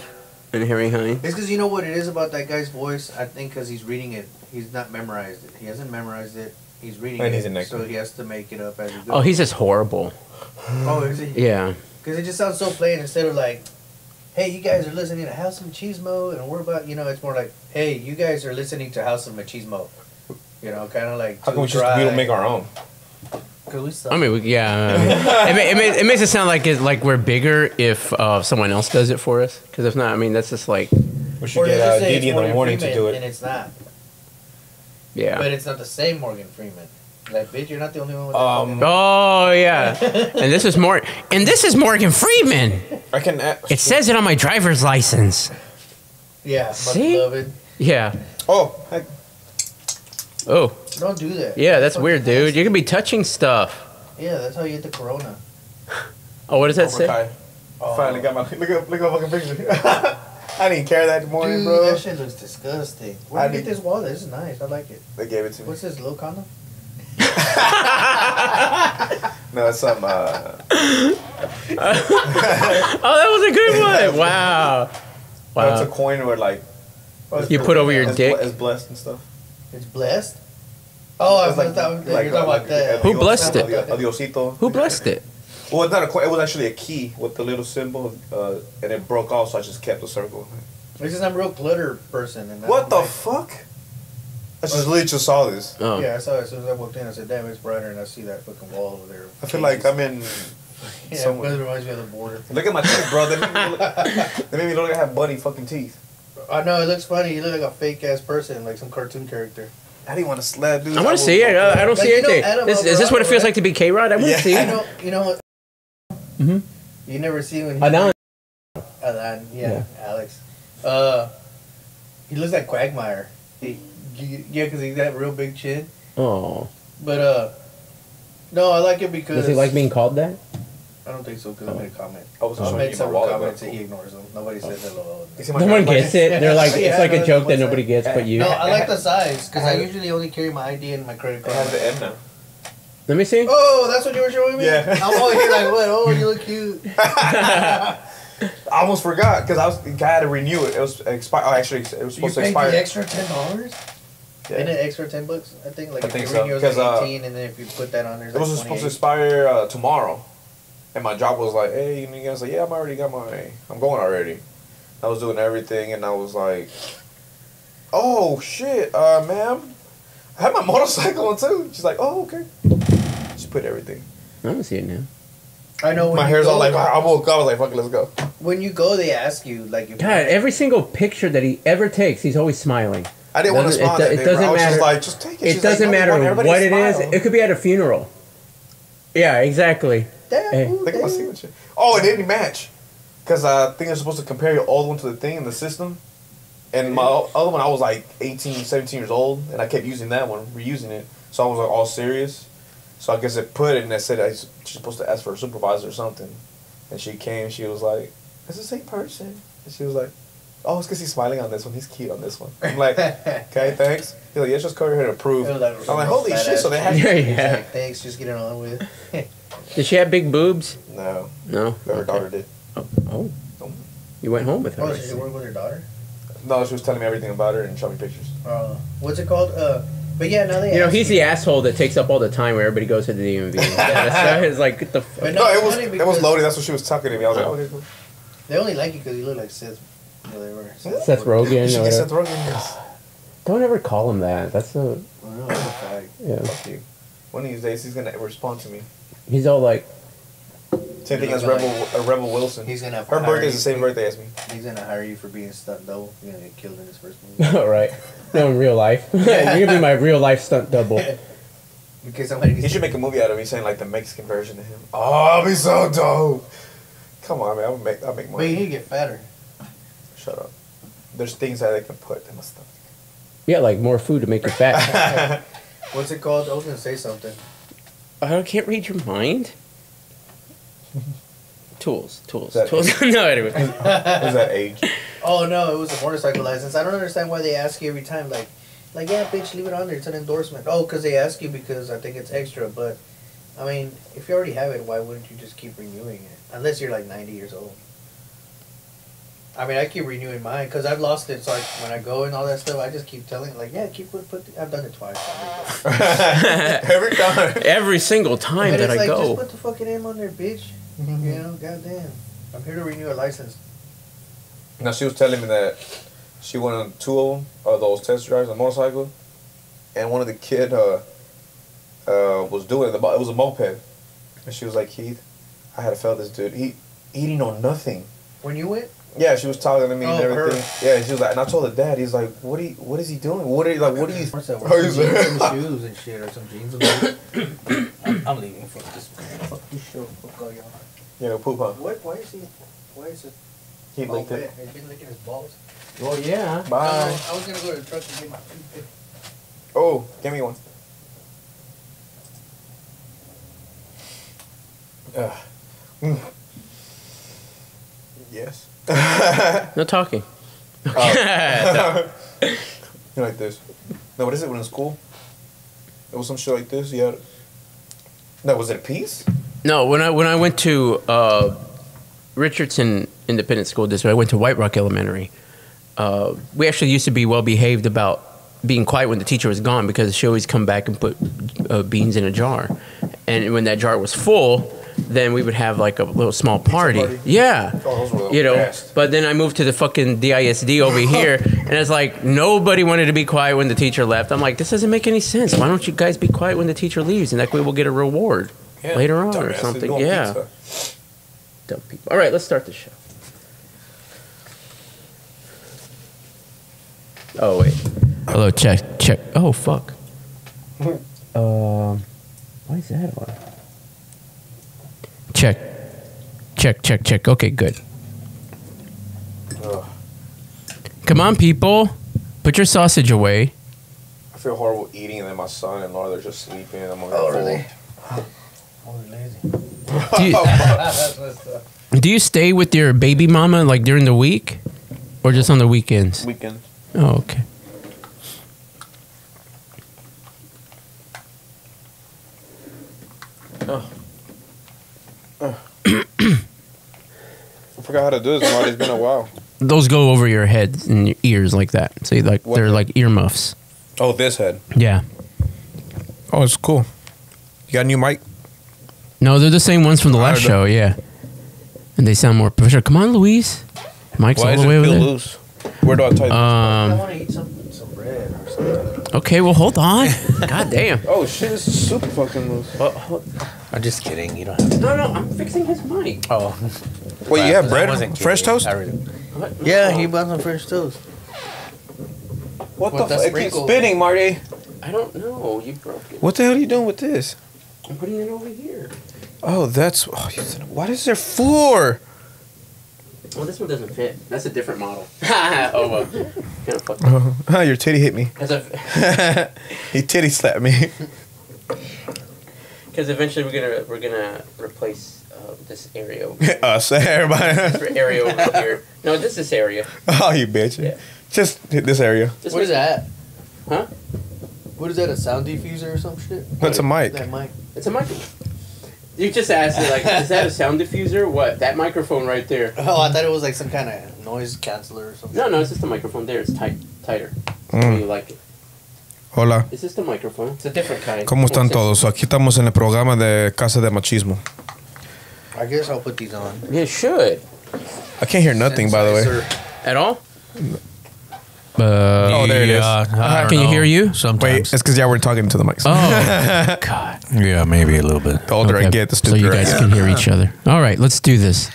And Harry Hines. It's because you know what it is about that guy's voice. I think because he's reading it, he's not memorized it. He hasn't memorized it. He's reading And it, he's an actor. so he has to make it up as he goes. Oh, he's just horrible. Oh, is he? Yeah. Because it just sounds so plain instead of like, hey, you guys are listening to House of Machismo, and we're about, it's more like, hey, you guys are listening to House of Machismo. Kind of like. How come we don't make our own? Because we suck. I mean, it makes it sound like we're bigger if someone else does it for us. Because if not, I mean, that's just like. We should get Didi in the morning to do it. And it's not. Yeah. But it's not the same Morgan Freeman. Like, bitch, you're not the only one with that. Oh yeah, and this is Morgan Freeman. I can. It says it on my driver's license. Yeah, See? beloved. Yeah. Oh. Heck. Oh. Don't do that. Yeah, that's weird, dude. You're gonna be touching stuff. Yeah, that's how you get the corona. Oh, what does that Cobra say? Kai. Finally got my look at fucking picture. I didn't care that morning, Dude, bro. that shit looks disgusting. Where'd you get this wallet? This is nice. I like it. They gave it to me. What's this, little condom? No, it's some. Oh, that was a good one. Wow. No, it's a coin where like. You put over your dick. It's blessed and stuff. It's blessed. Oh, I It's was like- you're talking about that. Who blessed it? Adiosito. Who blessed it? Well, it's not a coin. It was actually a key with the little symbol, and it broke off, so I just kept the circle. It's just I'm a real glitter person. And What the fuck? I just literally just saw this. Oh. Yeah, I saw it as soon as I walked in. I said, damn, it's brighter, and I see that fucking wall over there. I feel like I'm in. Yeah, somewhere. it reminds me of the border. Look at my teeth, bro. They made me look like I have bunny fucking teeth. I know, it looks funny. You look like a fake ass person, like some cartoon character. How do you want to slap, dude? I want to see it. I don't see anything. Is this what it feels like to be K-Rod? I want to see it. You know what? Mm-hmm. You never see when Adan. Adan, yeah, Alex. He looks like Quagmire. Yeah, because he's got a real big chin. Oh. But no, I like it because. Does he like being called that? I don't think so because I made a comment. I was I made several wallet, comments bro. and he ignores them. Nobody says hello. No one gets it. They're like, Yeah, it's like a no, joke that what's nobody that? gets, but you. No, I like the size because I usually only carry my ID and my credit It card. has the M now. Let me see. Oh, that's what you were showing me? Yeah. I'm over here like, what? Oh, you look cute. I almost forgot because I had to renew it. It was expired. Oh, actually, it was You supposed to paid expire. the extra $10? Yeah. Isn't it extra $10? I think like I if think you so, renew it, because, like 18, and then if you put that on, there's It was like supposed to 28. expire tomorrow, and my job was like, "Hey, you guys like, yeah, I'm going already." I was doing everything, and I was like, "Oh shit, ma'am, I have my motorcycle on too." She's like, "Oh, okay." She put everything. I don't see it now. I know. When My you hair's go, all like, I woke up. I was like, "Fuck it, let's go." When you go, they ask you like. If God, every single picture that he ever takes, he's always smiling. I didn't want to smile. It doesn't I was matter. just like, just take it. It She's doesn't like, no, matter everybody what it is. smile. It could be at a funeral. Yeah, exactly. Hey. Look at my signature. Oh, it didn't match. Because I think they're supposed to compare you all the one to the thing in the system. And my other one, I was like 18, 17 years old. And I kept using that one, reusing it. So I was like all serious. So I guess it put it and it said she's supposed to ask for a supervisor or something. And she came, she was like, it's the same person. And she was like, oh, it's because he's smiling on this one. He's cute on this one. I'm like, okay, thanks. He's like, yeah, just come here to approve. I'm like, holy shit, so they have Yeah. Like, thanks, just get it on with. Did she have big boobs? No. No. Her Okay. daughter did. Oh. You went home with her. Oh, did you work with her daughter? No, she was telling me everything about her and showing me pictures. What's it called? But yeah, now they. You know, ask he's the asshole that takes up all the time where everybody goes to the DMV. It's like, what the fuck? But No, it's it was funny it was because loaded. That's what she was talking to me. I was like, okay, cool. They only like you because you look like Seth. Whatever. Seth Rogen. You should or get whatever. Seth Rogen. Yes. Don't ever call him that. That's a. I know, that's a fact. Yeah. Fuck you. One of these days, he's gonna respond to me. He's all like. Same thing as He's gonna- Rebel Wilson. He's gonna. Her hire birthday's the you same for- birthday as me. He's gonna hire you for being stunt double. You're gonna get killed in his first movie. All right. No, in real life. You're gonna be my real life stunt double. Because somebody. He should make a movie out of me saying like the Mexican version of him. Oh, I'll be so dope. Come on, man. I'll make But you money. need to get fatter. Shut up. There's things that they can put in my stomach. Yeah, like more food to make you fat. What's it called? I was gonna say something. I can't read your mind. Tools. That- No, anyway. What is that age? Oh no, it was a motorcycle license. I don't understand why they ask you every time. Like, yeah, bitch, leave it on there. It's an endorsement. Oh, because they ask you because I think it's extra. But I mean, if you already have it, why wouldn't you just keep renewing it? Unless you're like 90 years old. I mean, I keep renewing mine because I've lost it. So when I go and all that stuff, I just keep telling it, like, yeah, I've done it twice. Every time. Every single time But that it's I like, go. just put the fucking name on there, bitch. You know, goddamn. I'm here to renew a license. Now, she was telling me that she went on 2 of those test drives on a motorcycle, and one of the kid was doing it. It was a moped. And she was like, Keith, I had to fail this dude. He didn't know nothing. When you went? Yeah, she was talking to me and everything. Her. Yeah, she was like, and I told the dad, he's like, what is he doing? What are you? Some shoes and shit or some jeans. I'm leaving. Fuck this show. Fuck all y'all. Yeah, poop, huh? What? Why is it? He licked it. He's been licking his balls. Well, yeah. Bye. I was gonna go to the truck and get my toothpick. Oh, give me one. Yes. No talking. You like this? No, what is it when in school? It was some shit like this. Yeah. No, was it a piece? No, when I went to Richardson Independent School District, I went to White Rock Elementary. We actually used to be well behaved about being quiet when the teacher was gone because she always come back and put beans in a jar, and when that jar was full, then we would have like a little small party. Yeah. Oh, those were the You know, best. but then I moved to the fucking DISD over here, and it's like nobody wanted to be quiet when the teacher left. I'm like, this doesn't make any sense. Why don't you guys be quiet when the teacher leaves, and that way we'll get a reward later on or Dumbasses something. doing Yeah. pizza. Dumb people. All right, let's start the show. Oh wait. Hello, check. Oh fuck. Why is that on? Check. Okay, good. Ugh. Come on, people. Put your sausage away. I feel horrible eating, and then my son and Laura, they're just sleeping. I'm on Oh, full. really? Oh, lazy. Do you stay with your baby mama like during the week, or just on the weekends? Weekend. Oh, okay. I forgot how to do this, Marty. It's been a while. Those go over your head and your ears like that. So like What they're head? like earmuffs. Oh, this head. Yeah. Oh, it's cool. You got a new mic? No, they're the same ones from the last I don't- show. Yeah. And they sound more professional. Come on, Louise. Mike's Why all does the it way over feel there. loose? Where do I tighten? I Um. want to eat some bread or something. Okay. Well, hold on. God damn. Oh shit, this is super fucking loose. I'm just kidding. You don't have to. No, I'm fixing his mic. Oh. Wait, you have I bread? wasn't Fresh kidding. toast? I really- Yeah, he bought some fresh toast. What With the the fuck? It keeps sprinkle. spinning, Marty. I don't know. You broke it. What the hell are you doing with this? I'm putting it over here. Oh, that's... Oh, what is there for? Well, this one doesn't fit. That's a different model. Oh well. Kind of fucked up. Oh, your titty hit me. Because He titty slapped me. eventually we're gonna replace this area. Us, everybody. This area over here. No, this area. Oh, you bitch. Yeah. Just hit this area. This What is that? Huh? What is that? A sound diffuser or some shit? That's a mic. That mic. It's a microphone. You just asked it like, is that a sound diffuser? What? That microphone right there. Oh, I thought it was like some kind of noise canceller or something. No, it's just a microphone there. It's tighter. Mm. You like it. Hola. It's just a microphone. It's a different kind. ¿Cómo están todos? Aquí estamos en el programa de Casa de Machismo. I guess I'll put these on. You should. I can't hear nothing, by the way. Sensitizer. At all? Oh, there it is. Can you hear you? Wait, Sometimes. it's because, yeah, we're talking to the mics. Oh, God. Yeah, maybe a little bit. The older I Okay, get, the so stupider you I guys get. can hear each other. All right, let's do this.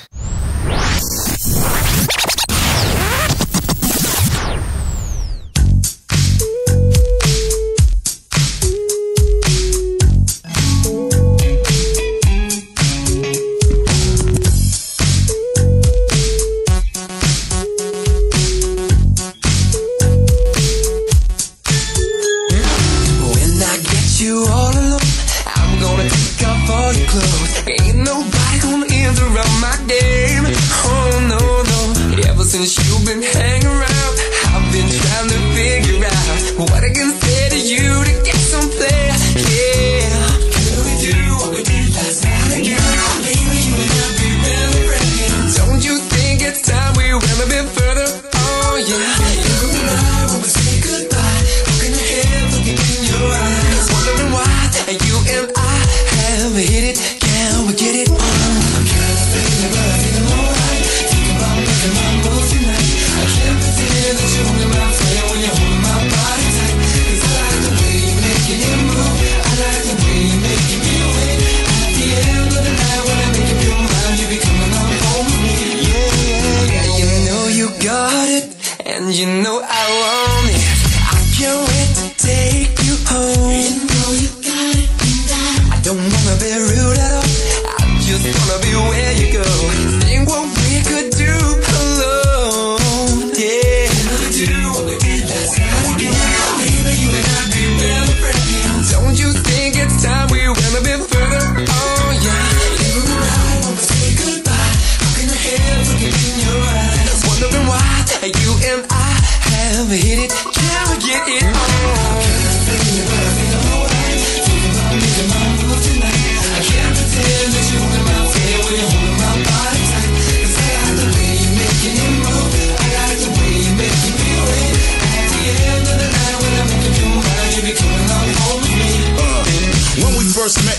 When I get you all alone, I'm gonna take off all your clothes. Ain't nobody gonna interrupt my game. Oh no, no. Ever since you've been hanging around, I've been trying to figure out what I can say to you to get some play. Yeah. Can we do what we did last night again? Maybe you and I be really breaking. Don't you think it's time we went a bit further?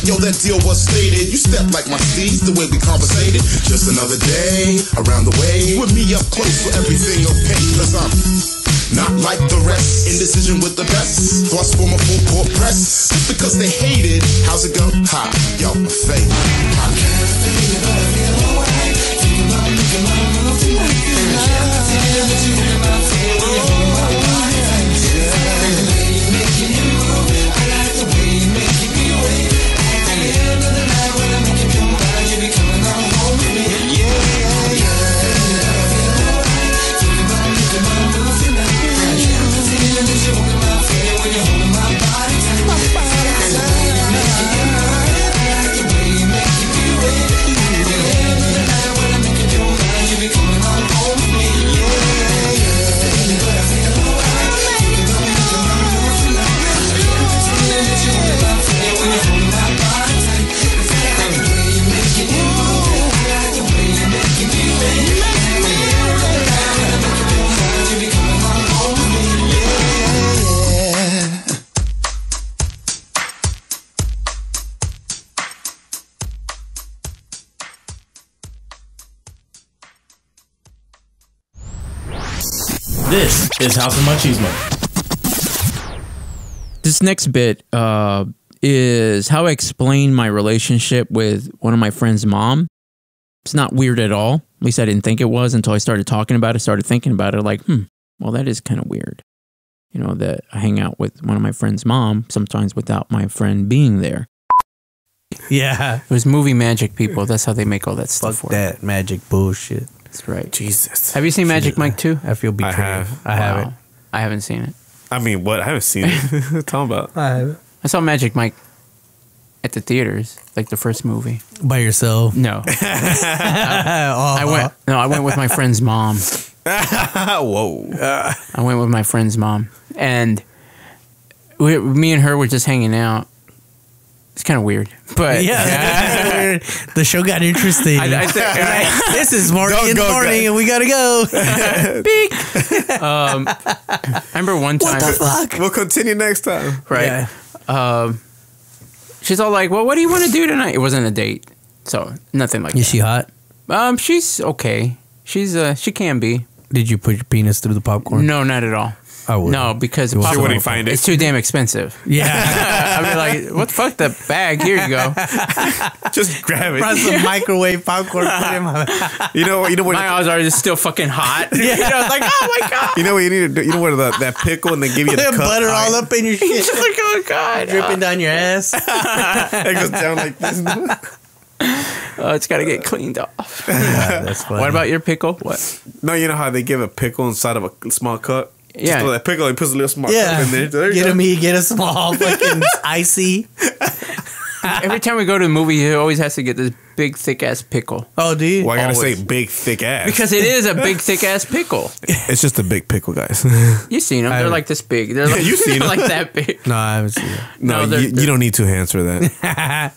Yo, that deal was stated. You step like my steez, the way we conversated. Just another day around the way. With me up close for everything okay. Cause I'm not like the rest. Indecision with the best. Thrust for my full court press. Just because they hated. How's it go? Ha, yo, fake. This is House of Machismo. This next bit is how I explain my relationship with one of my friend's mom. It's not weird at all. At least I didn't think it was until I started talking about it, started thinking about it. Like, well, that is kind of weird. You know, that I hang out with one of my friend's mom sometimes without my friend being there. Yeah. It was movie magic, people. That's how they make all that stuff Fuck work. that magic bullshit. That's right. Jesus. Have you seen Magic Mike 2? I feel betrayed. I haven't. Wow. I haven't seen it. I mean, what? I haven't seen it. What are you talking about? I haven't. I saw Magic Mike at the theaters, like the first movie. By yourself? No. I went with my friend's mom. Whoa. I went with my friend's mom. And me and her were just hanging out. It's kind of weird, but yeah, the show got interesting. This is Marty in the morning, and we gotta go. Beak. I remember one time. What the fuck? We'll continue next time, right? Yeah. She's all like, "Well, what do you want to do tonight?" It wasn't a date, so nothing like that. Is she hot? She's okay. She can be. Did you put your penis through the popcorn? No, not at all. I would. No, because she wouldn't find it. It's too damn expensive. Yeah. I'd be like, what the fuck, the bag? Here you go. Just grab it. Brought some microwave popcorn. Put it in my You know what? My eyes are just still fucking hot. Yeah. You know, I was like, oh my god. You know what you need to do? You know what that pickle and they give you the cup butter all up in your shit. Just like, oh god, dripping down your ass. It goes down like this. It's got to get cleaned off. Yeah, that's funny. What about your pickle? What? No, you know how they give a pickle inside of a small cup? Yeah. Just that pickle, he puts a little small cup in there. There you go. Get a small fucking icy. Every time we go to the movie, he always has to get this big, thick ass pickle. Oh, do you? Well, I gotta say big, thick ass. Because it is a big, thick ass pickle. It's just a big pickle, guys. You've seen them. They're like this big. They're like, you've seen them. like that big. No, I haven't seen it. No, you don't need 2 hands for that.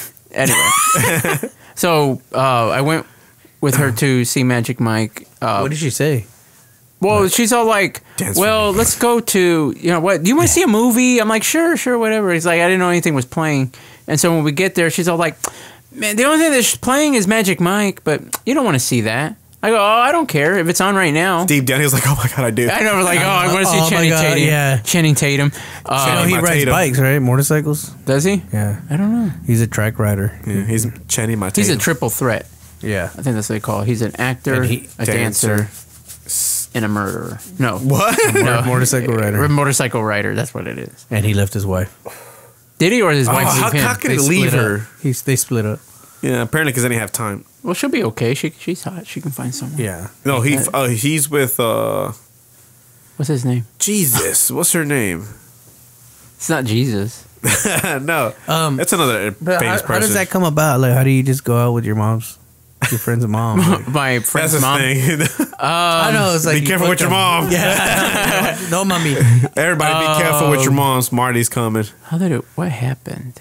Anyway. So, I went with her to see Magic Mike. What did she say? Well, she's all like, let's go to, you know what, do you want to see a movie? I'm like, sure, whatever. He's like, I didn't know anything was playing. And so when we get there, she's all like, man, the only thing that's playing is Magic Mike, but you don't want to see that. I go, I don't care if it's on right now. Deep down, he was like, oh my God, I do. I know, like, I want to see Channing Tatum. Yeah. Channing Tatum. He rides bikes, right? Motorcycles? Does he? Yeah. I don't know. He's a track rider. Yeah, he's Channing Tatum. He's a triple threat. Yeah. I think that's what they call it. He's an actor, a dancer, and a murderer. No. What? No. Motorcycle rider. Motorcycle rider. That's what it is. And he left his wife. Did he, or his wife leave him? How can he leave her? They split up. Yeah, apparently because they didn't have time. Well, she'll be okay. She's hot. She can find someone. Yeah. No, he's with what's his name? Jesus. What's her name? It's not Jesus. No. That's another famous person. How does that come about? Like, how do you just go out with your friend's mom? Like, my friend's that's mom. I know. It's like be careful with your mom. Yeah. No, mommy. Everybody, be careful with your moms. Marty's coming. What happened?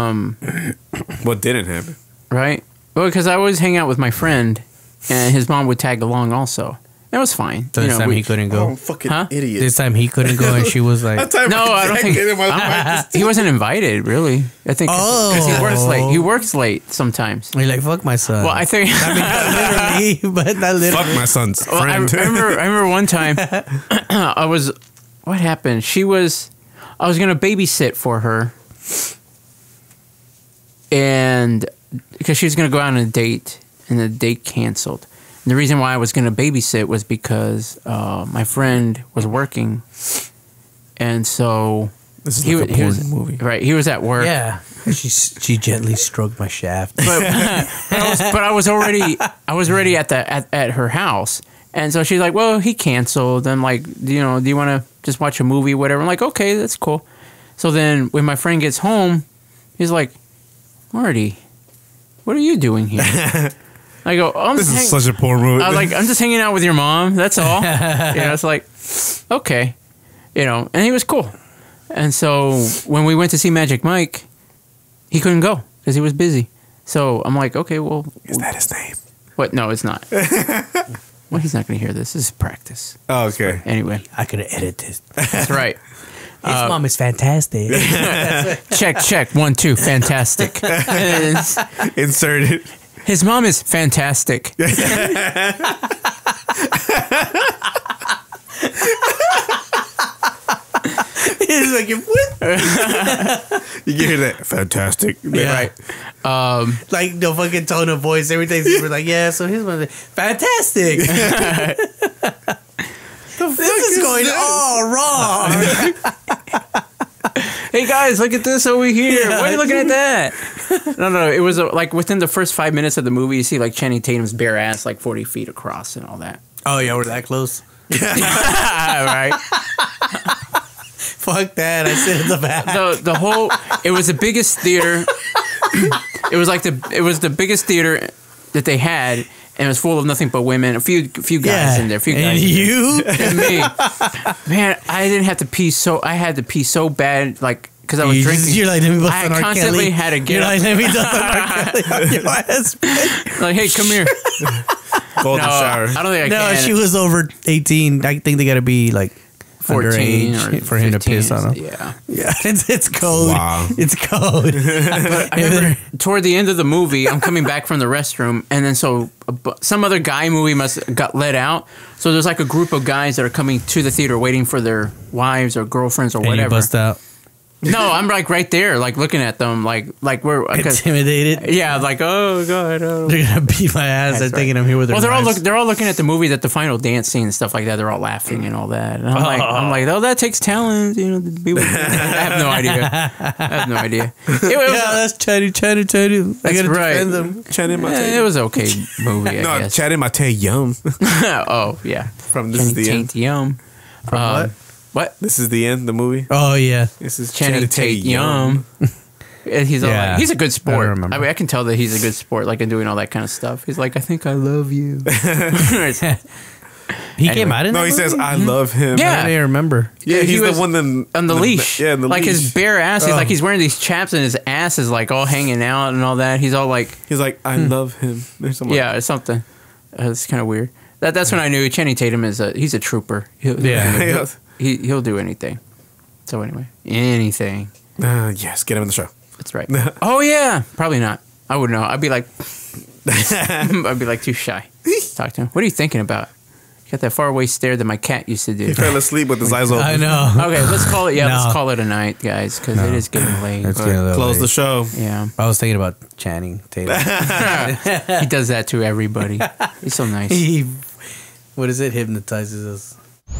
What didn't happen? Right. Well, because I always hang out with my friend, and his mom would tag along also. It was fine. So this time he couldn't go. Oh, fucking Huh? idiot. This time he couldn't go, and she was like, No, I don't think he wasn't invited. Really, I think because he works late. He works late sometimes. You're like, fuck my son. Well, I think I mean, not literally, but not literally. Fuck my son's Well, I friend. remember one time what happened? I was gonna babysit for her, and because she was gonna go out on a date, and the date canceled. And the reason why I was gonna babysit was because my friend was working, and so This is like a porn movie. Right, he was at work. Yeah. She gently stroked my shaft. But I was already at her house, and so she's like, "Well, he canceled." I'm like, do you want to just watch a movie, whatever? I'm like, okay, that's cool. So then when my friend gets home, he's like, "Marty, what are you doing here?" I go, "Oh, This is such a poor movie." I was like, "I'm just hanging out with your mom. That's all." It's like, okay, and he was cool. And so when we went to see Magic Mike, he couldn't go because he was busy. So I'm like, okay, well, is that his name? What? No, it's not. Well, he's not going to hear this. This is practice. Oh, okay. Anyway, I could have edited this. that's right. His mom is fantastic. Check. 1, 2. Fantastic. Inserted. His mom is fantastic. He's like, what? You can hear that. Fantastic. Yeah. Right. Like the fucking tone of voice, everything's super like, yeah, so his mom is fantastic. This is going all wrong. Hey guys, look at this over here. Why are you looking at that? No. It was like within the first 5 minutes of the movie, you see like Channing Tatum's bare ass like 40 feet across and all that. Oh, yeah, we're that close. Right. Fuck that. I sit in the back. The whole it was the biggest theater. It was the biggest theater that they had, and it was full of nothing but women. A few guys in there. And you and me. Man, I had to pee so bad, like because I was drinking. You're like, let me bust I on R. constantly Kelly. had to get You're up. like, let me bust on R. Kelly. Your ass. Like, hey, come here. Golden shower. I don't think I No, can. she was over 18. I think they got to be like 14 underage or for him to 15 piss on them. Yeah. Yeah, it's code. Wow. It's code. I remember toward the end of the movie, I'm coming back from the restroom, and then some other guy movie got let out. So there's like a group of guys that are coming to the theater waiting for their wives or girlfriends or And whatever. you bust out. No, I'm like right there, like looking at them, like we're Intimidated. Yeah, like oh god, oh. They're gonna beat my ass. They're thinking I'm here with their wives. they're all looking at the movie, that the final dance scene and stuff like that. They're all laughing and all that. And I'm like, oh, that takes talent, to be with I have no idea. That's Chatty. I gotta right. defend them. Channing Mate. It was an okay movie, I No, guess. Channing Mate Yum. Oh yeah, From This Is the End. Yum. From what? What? This is the end, the movie? Oh yeah. This is Channing Tatum. He's all Yeah. like, he's a good sport. I remember. I mean, I can tell that he's a good sport, like in doing all that kind of stuff. He's like, I think I love you. He came out in No, that he says, movie? I love him. Yeah. I don't remember. Yeah, He he's was the one on the leash. Yeah, on the like leash. his bare ass. He's like he's wearing these chaps and his ass is like all hanging out and all that. He's all like, He's like, I love him. Or something yeah, it's something. It's kind of weird. That's when I knew Channing Tatum he's a trooper. Yeah. He'll do anything. So anyway, anything. Yes, get him in the show. That's right. Oh yeah, probably not. I wouldn't know. I'd be like too shy. Talk to him. What are you thinking about? You got that faraway stare that my cat used to do. He fell asleep with his eyes open. I know. Okay, let's call it. Yeah, No. let's call it a night, guys, because it is getting late. It's getting a little Close late. the show. Yeah, I was thinking about Channing Tatum. he does that to everybody. He's so nice. He, what is it? Hypnotizes us.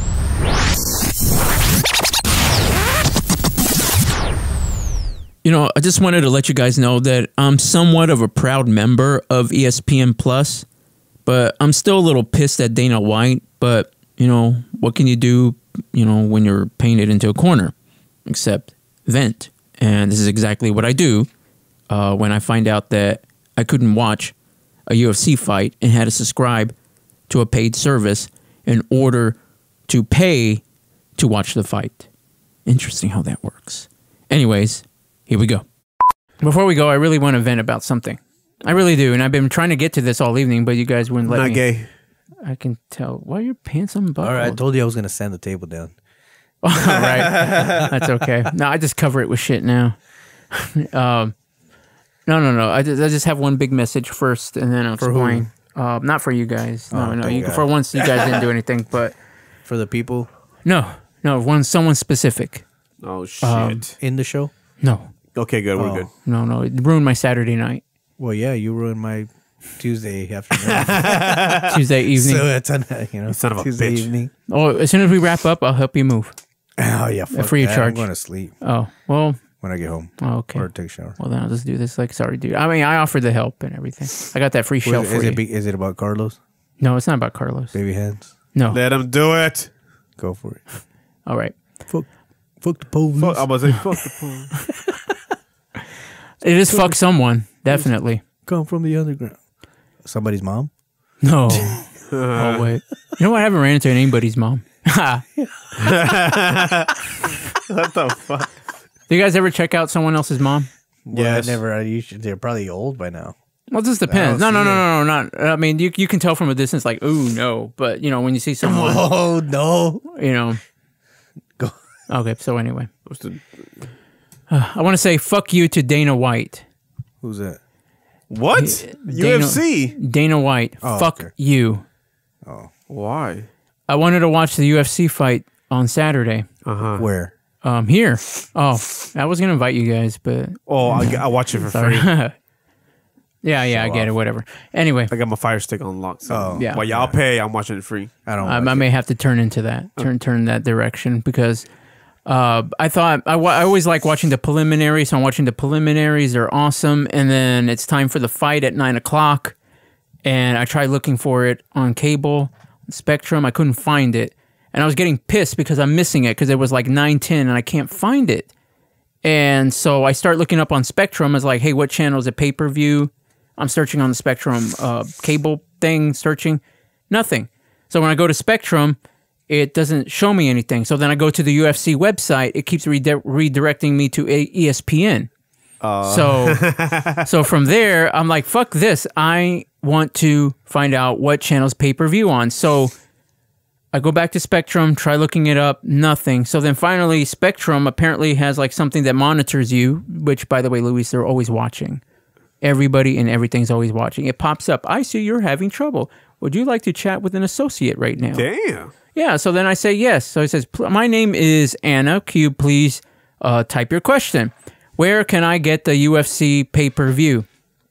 I just wanted to let you guys know that I'm somewhat of a proud member of ESPN Plus, but I'm still a little pissed at Dana White. But, what can you do, when you're painted into a corner? Except vent. And this is exactly what I do when I find out that I couldn't watch a UFC fight and had to subscribe to a paid service in order to pay to watch the fight. Interesting how that works. Anyways, here we go. Before we go, I really want to vent about something. I really do, and I've been trying to get to this all evening, but you guys wouldn't let me. Not gay. I can tell. Why are your pants unbuckled? All right, I told you I was gonna sand the table down. All right, that's okay. No, I just cover it with shit now. No. I just have one big message first, and then I'll explain. Not for you guys. No. For once, you guys didn't do anything, but for the people. No. Someone specific. Oh shit! In the show? No. Okay, good. We're good. No. It ruined my Saturday night. Well, yeah, you ruined my Tuesday afternoon. Tuesday evening. So it's son of a Tuesday bitch. evening. Oh, as soon as we wrap up, I'll help you move. Oh yeah, fuck free of that. charge. I'm going to sleep. Oh well. When I get home. Oh, okay. Or take a shower. Well, then I'll just do this. Like, sorry, dude. I mean, I offered the help and everything. I got that free shelf for you. Is it about Carlos? No, it's not about Carlos. Baby hands. No. Let him do it. Go for it. All right. Fuck the police. I'm about to say fuck the police. It is fuck someone, definitely. Come from the underground. Somebody's mom? No. Oh, wait. You know what? I haven't ran into anybody's mom. What the fuck? Do you guys ever check out someone else's mom? Well, Yes. They're probably old by now. Well, this depends. No. Not. I mean, you can tell from a distance, like, ooh, no. But, when you see someone. Oh, no. Go. Okay, so anyway. I want to say fuck you to Dana White. Who's that? What? UFC? Dana White. Oh, Fuck okay. you. Oh. Why? I wanted to watch the UFC fight on Saturday. Where? Here. Oh, I was going to invite you guys, but... Oh, I'll watch it for Sorry. free. Yeah, I get it, whatever. Anyway. I got my Fire Stick on lock. So Yeah. while y'all pay, I'm watching it free. I may have to turn into that, turn that direction, because I thought I always like watching the preliminaries. So I'm watching the preliminaries; they're awesome. And then it's time for the fight at 9:00, and I tried looking for it on cable, Spectrum. I couldn't find it, and I was getting pissed because I'm missing it because it was like 9:10, and I can't find it. And so I start looking up on Spectrum. I was like, "Hey, what channel is it? Pay-per-view?" I'm searching on the Spectrum cable thing, searching, nothing. So when I go to Spectrum, it doesn't show me anything. So then I go to the UFC website. It keeps redirecting me to ESPN. So from there, I'm like, fuck this. I want to find out what channel's pay-per-view on. So I go back to Spectrum, try looking it up, nothing. So then finally, Spectrum apparently has like something that monitors you, which, by the way, Luis, they're always watching. Everybody and everything's always watching. It pops up. I see you're having trouble. Would you like to chat with an associate right now? Damn. Yeah, so then I say yes. So it says, my name is Anna. Can you please type your question? Where can I get the UFC pay-per-view?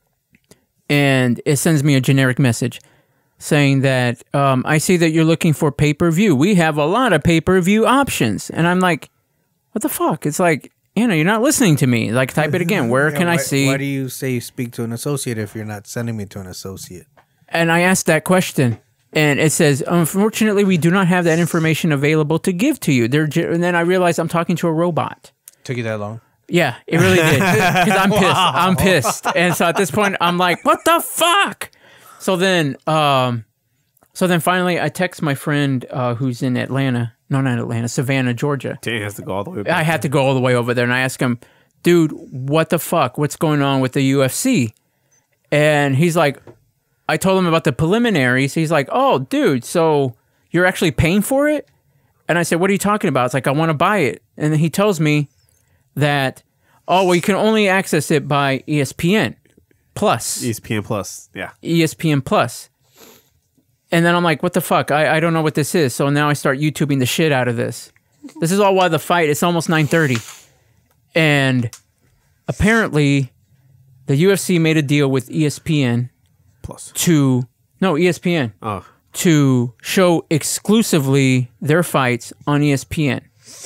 And it sends me a generic message saying that, I see that you're looking for pay-per-view. We have a lot of pay-per-view options. And I'm like, what the fuck? It's like, Anna, you're not listening to me. Like, type it again. Where can I see? Why do you say speak to an associate if you're not sending me to an associate? And I asked that question. And it says, unfortunately, we do not have that information available to give to you. And then I realized I'm talking to a robot. Took you that long? Yeah, it really did. Because I'm pissed. Wow. I'm pissed. And so at this point, I'm like, what the fuck? So then finally, I text my friend who's in Atlanta. No, not Atlanta. Savannah, Georgia. Damn, has to go all the way back. I had to go all the way over there. And I asked him, dude, what the fuck? What's going on with the UFC? And he's like, I told him about the preliminaries. He's like, oh, dude, so you're actually paying for it? And I said, what are you talking about? It's like, I want to buy it. And then he tells me that, oh, well, you can only access it by ESPN Plus. ESPN Plus, yeah. ESPN Plus. And then I'm like, what the fuck? I don't know what this is. So now I start YouTubing the shit out of this. This is all while the fight, it's almost 9:30. And apparently, the UFC made a deal with ESPN Plus. ESPN. Oh. To show exclusively their fights on ESPN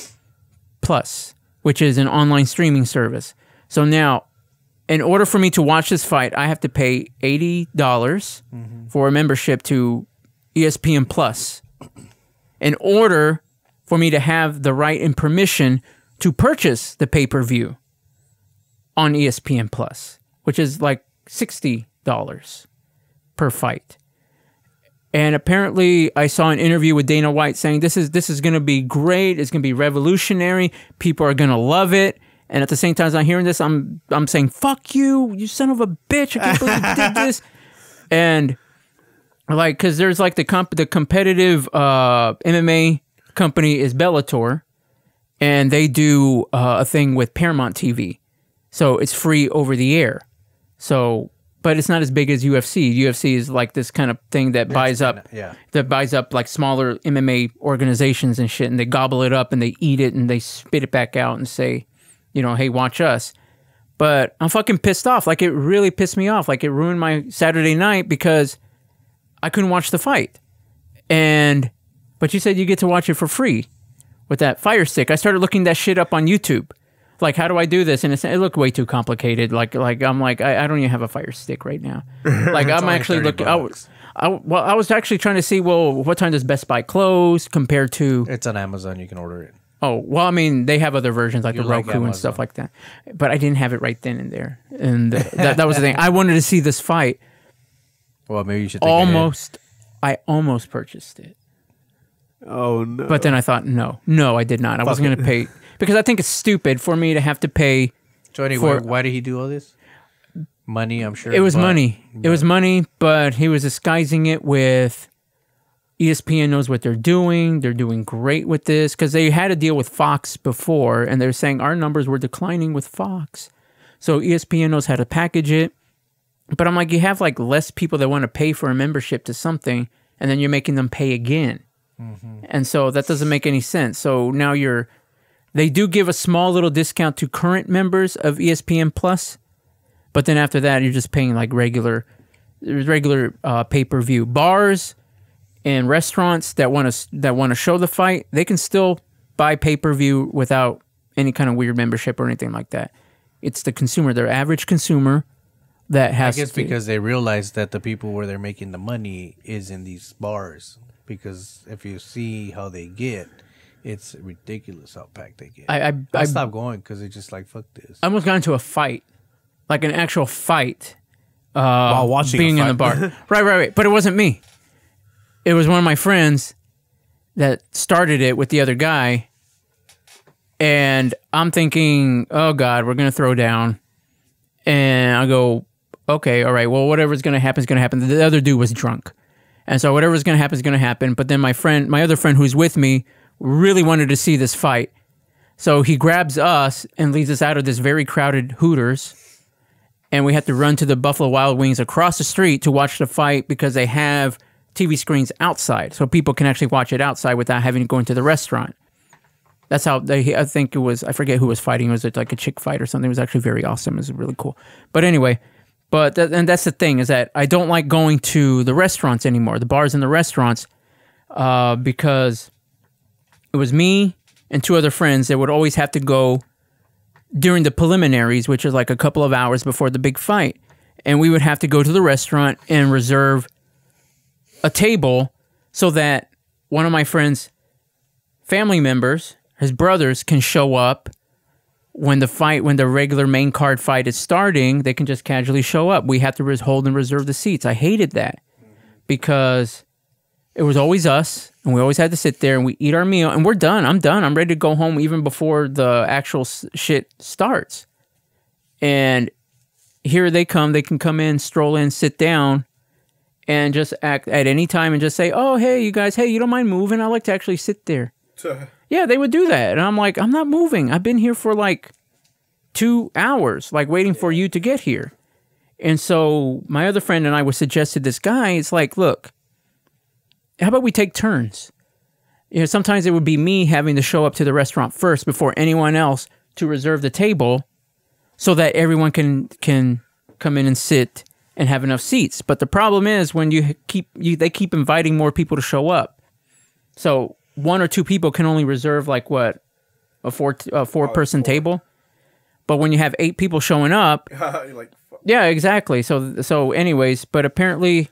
Plus, which is an online streaming service. So now, in order for me to watch this fight, I have to pay $80 for a membership to ESPN Plus in order for me to have the right and permission to purchase the pay-per-view on ESPN Plus, which is like $60 per fight. And apparently, I saw an interview with Dana White saying this is going to be great. It's going to be revolutionary. People are going to love it. And at the same time as I'm hearing this, I'm saying, "Fuck you, you son of a bitch! I can't believe you did this." And Like, because there's like the competitive MMA company is Bellator, and they do a thing with Paramount TV, so it's free over the air. So, but it's not as big as UFC. UFC is like this kind of thing that buys up like smaller MMA organizations and shit, and they gobble it up and they eat it and they spit it back out and say, you know, hey, watch us. But I'm fucking pissed off. Like, it really pissed me off. Like, it ruined my Saturday night because I couldn't watch the fight. But you said you get to watch it for free with that Fire Stick. I started looking that shit up on YouTube. Like, how do I do this? And it looked way too complicated. Like I'm like, I don't even have a Fire Stick right now. Like, I'm actually looking. I was actually trying to see, well, what time does Best Buy close compared to? It's on Amazon. You can order it. Oh, well, I mean, they have other versions like the Roku and stuff like that. But I didn't have it right then and there. And that was the thing. I wanted to see this fight. Well, maybe you should I almost purchased it. Oh, no. But then I thought, no, I did not. I wasn't going to pay. Because I think it's stupid for me to have to pay. So anyway, why did he do all this? Money, I'm sure. It was money. It was money, but he was disguising it with ESPN knows what they're doing. They're doing great with this because they had a deal with Fox before, and they're saying our numbers were declining with Fox. So ESPN knows how to package it. But I'm like, you have like less people that want to pay for a membership to something, and then you're making them pay again. And so that doesn't make any sense. So now they do give a small little discount to current members of ESPN Plus, but then after that, you're just paying like regular pay-per-view. Bars and restaurants that want to show the fight, they can still buy pay-per-view without any kind of weird membership or anything like that. It's the consumer, their average consumer, that has. I guess because they realize that the people where they're making the money is in these bars. Because if you see how they get, it's ridiculous how packed they get. I stopped going because it's just like, fuck this. I almost got into a fight, like an actual fight, while watching being in the bar. Right. But it wasn't me. It was one of my friends that started it with the other guy. And I'm thinking, oh God, we're going to throw down. And I go, okay, all right, well, whatever's going to happen is going to happen. The other dude was drunk. And so whatever's going to happen is going to happen. But then my other friend who's with me really wanted to see this fight. So he grabs us and leads us out of this very crowded Hooters. And we had to run to the Buffalo Wild Wings across the street to watch the fight because they have TV screens outside. So people can actually watch it outside without having to go into the restaurant. That's how I think it was, I forget who was fighting. It was like a chick fight or something. It was actually very awesome. It was really cool. But anyway, and that's the thing, is that I don't like going to the restaurants anymore, the bars and the restaurants, because it was me and two other friends that would always have to go during the preliminaries, which is like a couple of hours before the big fight. And we would have to go to the restaurant and reserve a table so that one of my friend's family members, his brothers, can show up when the regular main card fight is starting. They can just casually show up. We have to hold and reserve the seats. I hated that because it was always us, and we always had to sit there and we eat our meal, and we're done. I'm done. I'm ready to go home even before the actual shit starts. And here they come. They can come in, stroll in, sit down, and just act at any time and just say, oh, hey, you guys, hey, you don't mind moving? I like to actually sit there. Yeah, they would do that. And I'm like, I'm not moving. I've been here for like 2 hours, like waiting for you to get here. And so my other friend and I would suggest to this guy, it's like, look, how about we take turns? You know, sometimes it would be me having to show up to the restaurant first before anyone else to reserve the table so that everyone can come in and sit and have enough seats. But the problem is when they keep inviting more people to show up. So one or two people can only reserve like what, a four-person table. But when you have 8 people showing up, You're like, fuck. Yeah, exactly. So anyways, but apparently,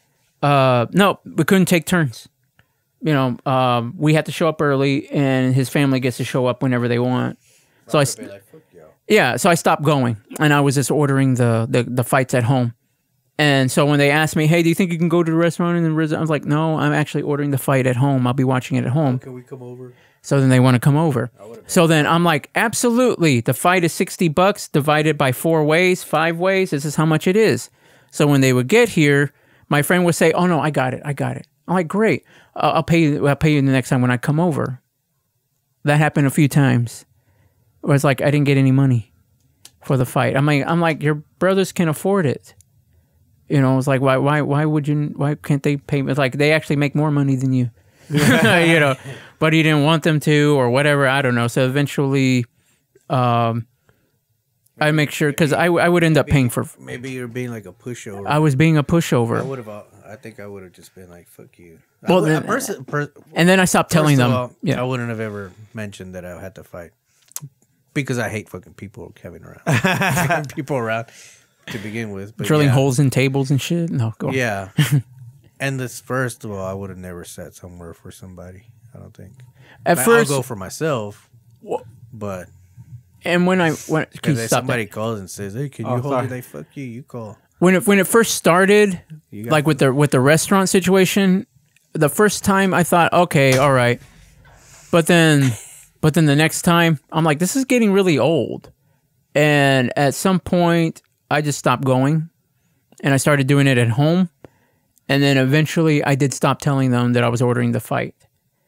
no, we couldn't take turns. You know, we had to show up early, and his family gets to show up whenever they want. So so I stopped going, and I was just ordering the fights at home. And so when they asked me, hey, do you think you can go to the restaurant? And I was like, no, I'm actually ordering the fight at home. I'll be watching it at home. Can we come over? So then they want to come over. So then I'm like, absolutely. The fight is $60 divided by 4 ways, 5 ways. This is how much it is. So when they would get here, my friend would say, "Oh no, I got it. I'm like, great. I'll pay you the next time when I come over." That happened a few times. Where it's like I didn't get any money for the fight. I'm like, your brothers can afford it. You know, it's like why can't they pay me? It's like they actually make more money than you. You know, but he didn't want them to or whatever. I don't know. So eventually, I make sure because I would end up paying for. Maybe you're being like a pushover. I was being a pushover. I think I would have just been like, "Fuck you." Well, and then I stopped telling them. I wouldn't have ever mentioned that I had to fight because I hate fucking people having around, people around to begin with. But drilling holes in tables and shit. No, go on. Yeah. And this, first of all, I would have never sat somewhere for somebody. I don't think. At first, I'll go for myself, but. And when somebody calls and says, "Hey, can you hold it?" They fuck you. You call. When it first started, like with the restaurant situation, the first time I thought, okay, all right, but then the next time I'm like, this is getting really old, and at some point I just stopped going, and I started doing it at home, and then eventually I did stop telling them that I was ordering the fight,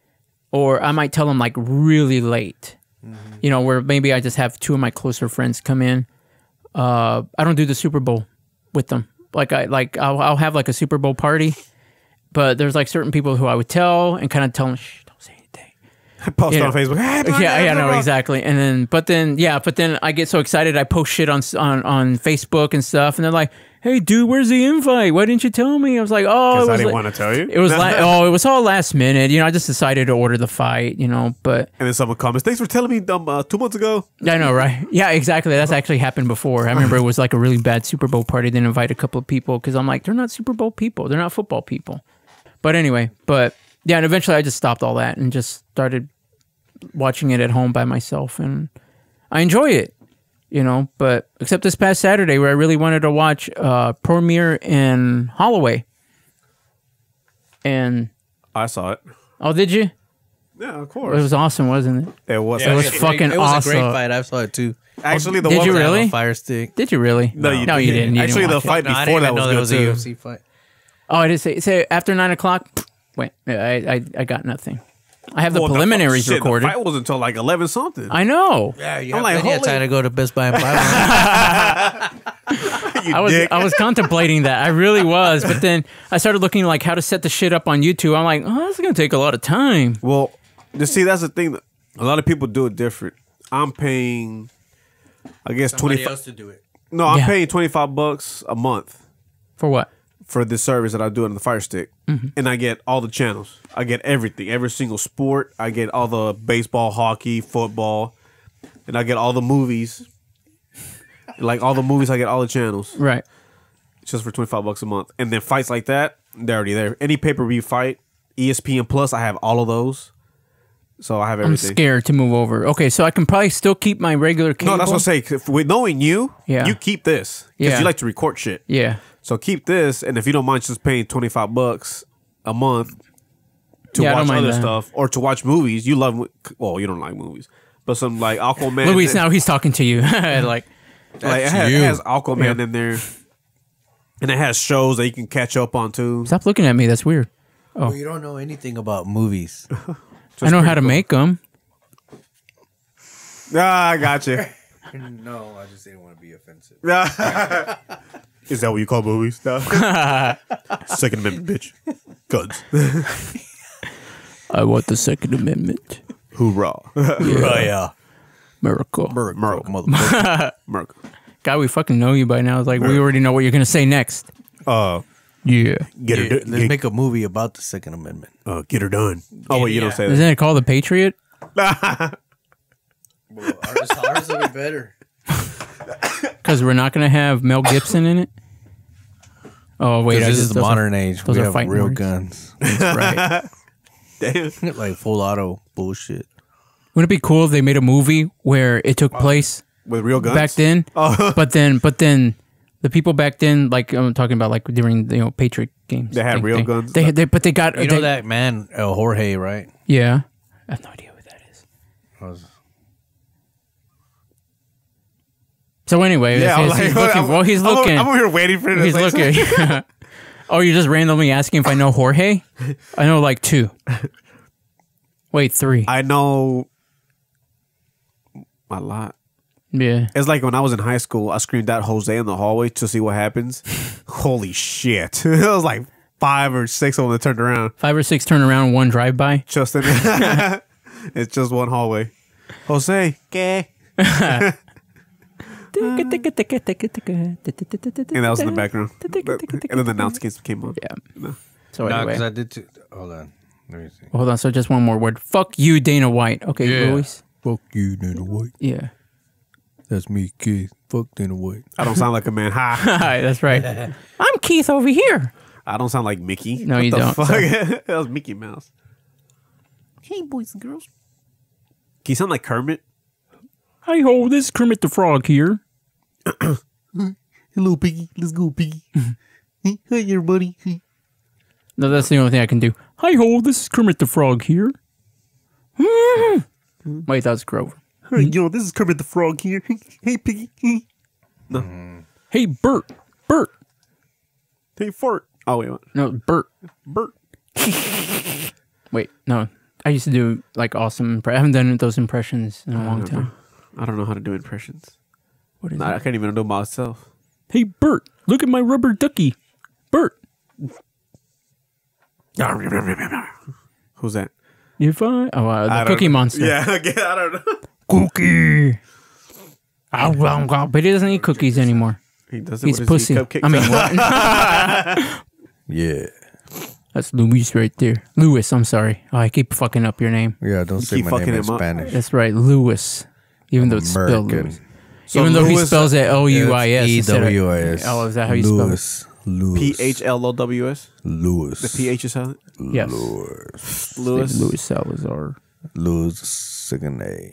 or I might tell them like really late, you know, where maybe I just have two of my closer friends come in. I don't do the Super Bowl with them. I'll have like a Super Bowl party, but there's like certain people who I would tell and kind of tell them, shh, don't say anything. Post on Facebook. Hey, no, exactly. And then, but then I get so excited. I post shit on Facebook and stuff, and they're like, "Hey, dude, where's the invite? Why didn't you tell me?" I was like, "Oh, I didn't want to tell you." It was it was all last minute. You know, I just decided to order the fight. You know, but and then someone comments, "Thanks for telling me 2 months ago." I know, right? Yeah, exactly. That's actually happened before. I remember it was like a really bad Super Bowl party. Didn't invite a couple of people because I'm like, they're not Super Bowl people. They're not football people. But anyway, yeah, and eventually I just stopped all that and just started watching it at home by myself, and I enjoy it. You know, but except this past Saturday where I really wanted to watch Premiere in Holloway. And I saw it. Oh, did you? Yeah, of course. It was awesome, wasn't it? It was. It was fucking awesome. It was a great fight. I saw it too. Actually, the did one you really? On Fire Stick. Did you really? No, you didn't. You Actually, didn't the fight before that was good a too. UFC fight. Oh, I did say after 9 o'clock. Wait, I got nothing. I have the preliminaries recorded. The fight wasn't until like 11 something. I know. Yeah, you I'm have like, time to go to Best Buy and buy I was contemplating that. I really was, but then I started looking like how to set the shit up on YouTube. I'm like, oh, this is gonna take a lot of time. Well, you see, that's the thing. A lot of people do it different. I'm paying, I guess, somebody 25 else to do it. No, I'm paying $25 a month for what? For this service that I do on the Fire Stick, and I get all the channels. I get everything, every single sport. I get all the baseball, hockey, football, and I get all the movies. Like all the movies, I get all the channels. Right. Just for $25 a month, and then fights like that, they're already there. Any pay-per-view fight, ESPN Plus, I have all of those. So I have everything. I'm scared to move over. Okay, so I can probably still keep my regular cable. No, that's what I say. With knowing you, you keep this because you like to record shit. Yeah. So keep this, and if you don't mind just paying $25 a month to watch other stuff or to watch movies, you love. Well, you don't like movies, but some like Aquaman. Luis, now he's talking to you. like it has Aquaman in there, and it has shows that you can catch up on too. Stop looking at me. That's weird. Oh, well, you don't know anything about movies. I know how to make them. Ah, I got you. No, I just didn't want to be offensive. Is that what you call movies? No. Second Amendment, bitch. Guns. I want the Second Amendment. Hoorah. Yeah. America. Motherfucker. America. God, we fucking know you by now. It's like we already know what you're going to say next. Yeah. Let's make a movie about the Second Amendment. Get her done. Oh, wait, you don't say that. Isn't it called The Patriot? Well, ours will be better. Because we're not going to have Mel Gibson in it? Oh, wait. This is the modern age. We have real words. guns. That's right. Damn. Like full auto bullshit. Wouldn't it be cool if they made a movie where it took place with real guns back then? But then the people back then, like I'm talking about, like during Patriot games, they had real guns. But they got that man Jorge, right? Yeah, I have no idea who that is. So anyway, he's looking. Well, he's looking. I'm over here waiting for him. He's looking. Oh, you're just randomly asking if I know Jorge? I know like 2. Wait, 3. I know a lot. Yeah. It's like when I was in high school, I screamed out Jose in the hallway to see what happens. Holy shit. It was like 5 or 6 of them that turned around. 5 or 6 turn around, 1 drive by. Just in it's just one hallway. Jose, ¿qué? And that was in the background. And then the announcements came on. Yeah. No. So No, anyway. because I did too. Hold on. Let me see. Hold on. So just one more word. Fuck you, Dana White. Okay, Yeah. Luis. Fuck you, Dana White. Yeah. That's me, Keith. Fuck Dana White. I don't sound like a man. Ha. Hi, that's right. I'm Keith over here. I don't sound like Mickey. No, What you the don't. Fuck? That was Mickey Mouse. Hey, boys and girls. Can you sound like Kermit? Hi ho, this is Kermit the Frog here. Hello, Piggy. Let's go, Piggy. Hey, everybody. No, that's the only thing I can do. Hi ho, this is Kermit the Frog here. Wait, that was Grover. Hey, yo, this is Kermit the Frog here. Hey, Piggy. No. Hey, Bert. Bert. Hey, Fart. Oh, wait. What? No, Bert. Bert. Wait, no. I used to do like awesome. I haven't done those impressions in a long time. I don't know how to do impressions. What is I it? can't even do myself. Hey, Bert. Look at my rubber ducky. Bert. Who's that? If I the I don't Cookie know. Monster. Yeah, I don't know. Cookie. But he doesn't eat cookies anymore. He doesn't. He's What does he pussy. eat? Cupcakes? I mean, what? Yeah. That's Luis right there. Louis, I'm sorry. Oh, I keep fucking up your name. Yeah, don't say keep my name fucking in him up. Spanish. That's right, Louis. Even though it's spelled American. Louis. Even though he Lewis- spells it L-U-I-S. instead of- E-W-I-S. Oh, is that how you spell it? Lewis. Lewis. PHLOWS. Lewis. The PH is silent. Yes. Lewis. Lewis. Louis Salazar. Lewis second A.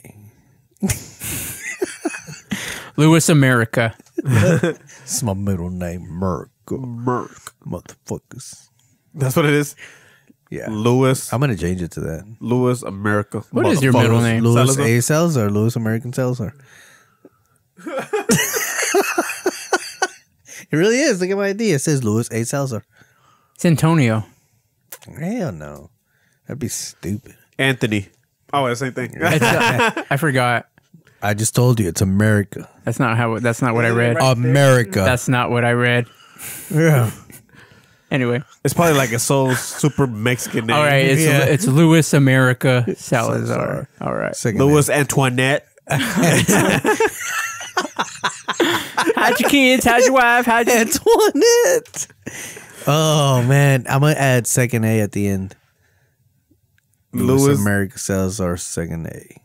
Louis America. It's my middle name, Merc. Merc. Motherfuckers. That's what it is. Yeah. Lewis. I'm gonna change it to that. Lewis America. What is your middle name? Louis Salazar? A. Salazar. Louis American Salazar. It really is. Look at my ID. It says Louis A. Salazar. It's Antonio. Hell no. That'd be stupid. Anthony. Oh, the same thing. I forgot. I just told you it's America. That's not what I read. America. That's not what I read. Yeah. Anyway. It's probably like a super Mexican name. All right, it's Louis America Salazar. Salazar. All right. Second Louis Antoinette. How'd your kids? How'd your wife? How'd your... Antoinette. Oh man, I'm gonna add second A at the end. Louis Louis America Salazar second A.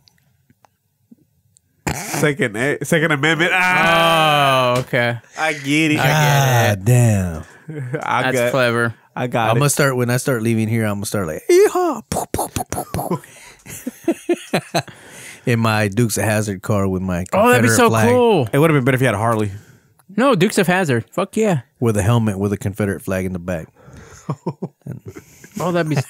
Second Amendment. Ah, Oh, okay. I get it. God damn. That's clever. I got I'm it. gonna start when I start leaving here. I'm gonna start like yeehaw, poo, poo, poo, poo, poo. In my Dukes of Hazzard car with my Oh, that'd be Confederate so flag, cool. It would have been better if you had a Harley. No, Dukes of Hazzard. Fuck yeah. with a helmet with a Confederate flag in the back. Oh, that'd be.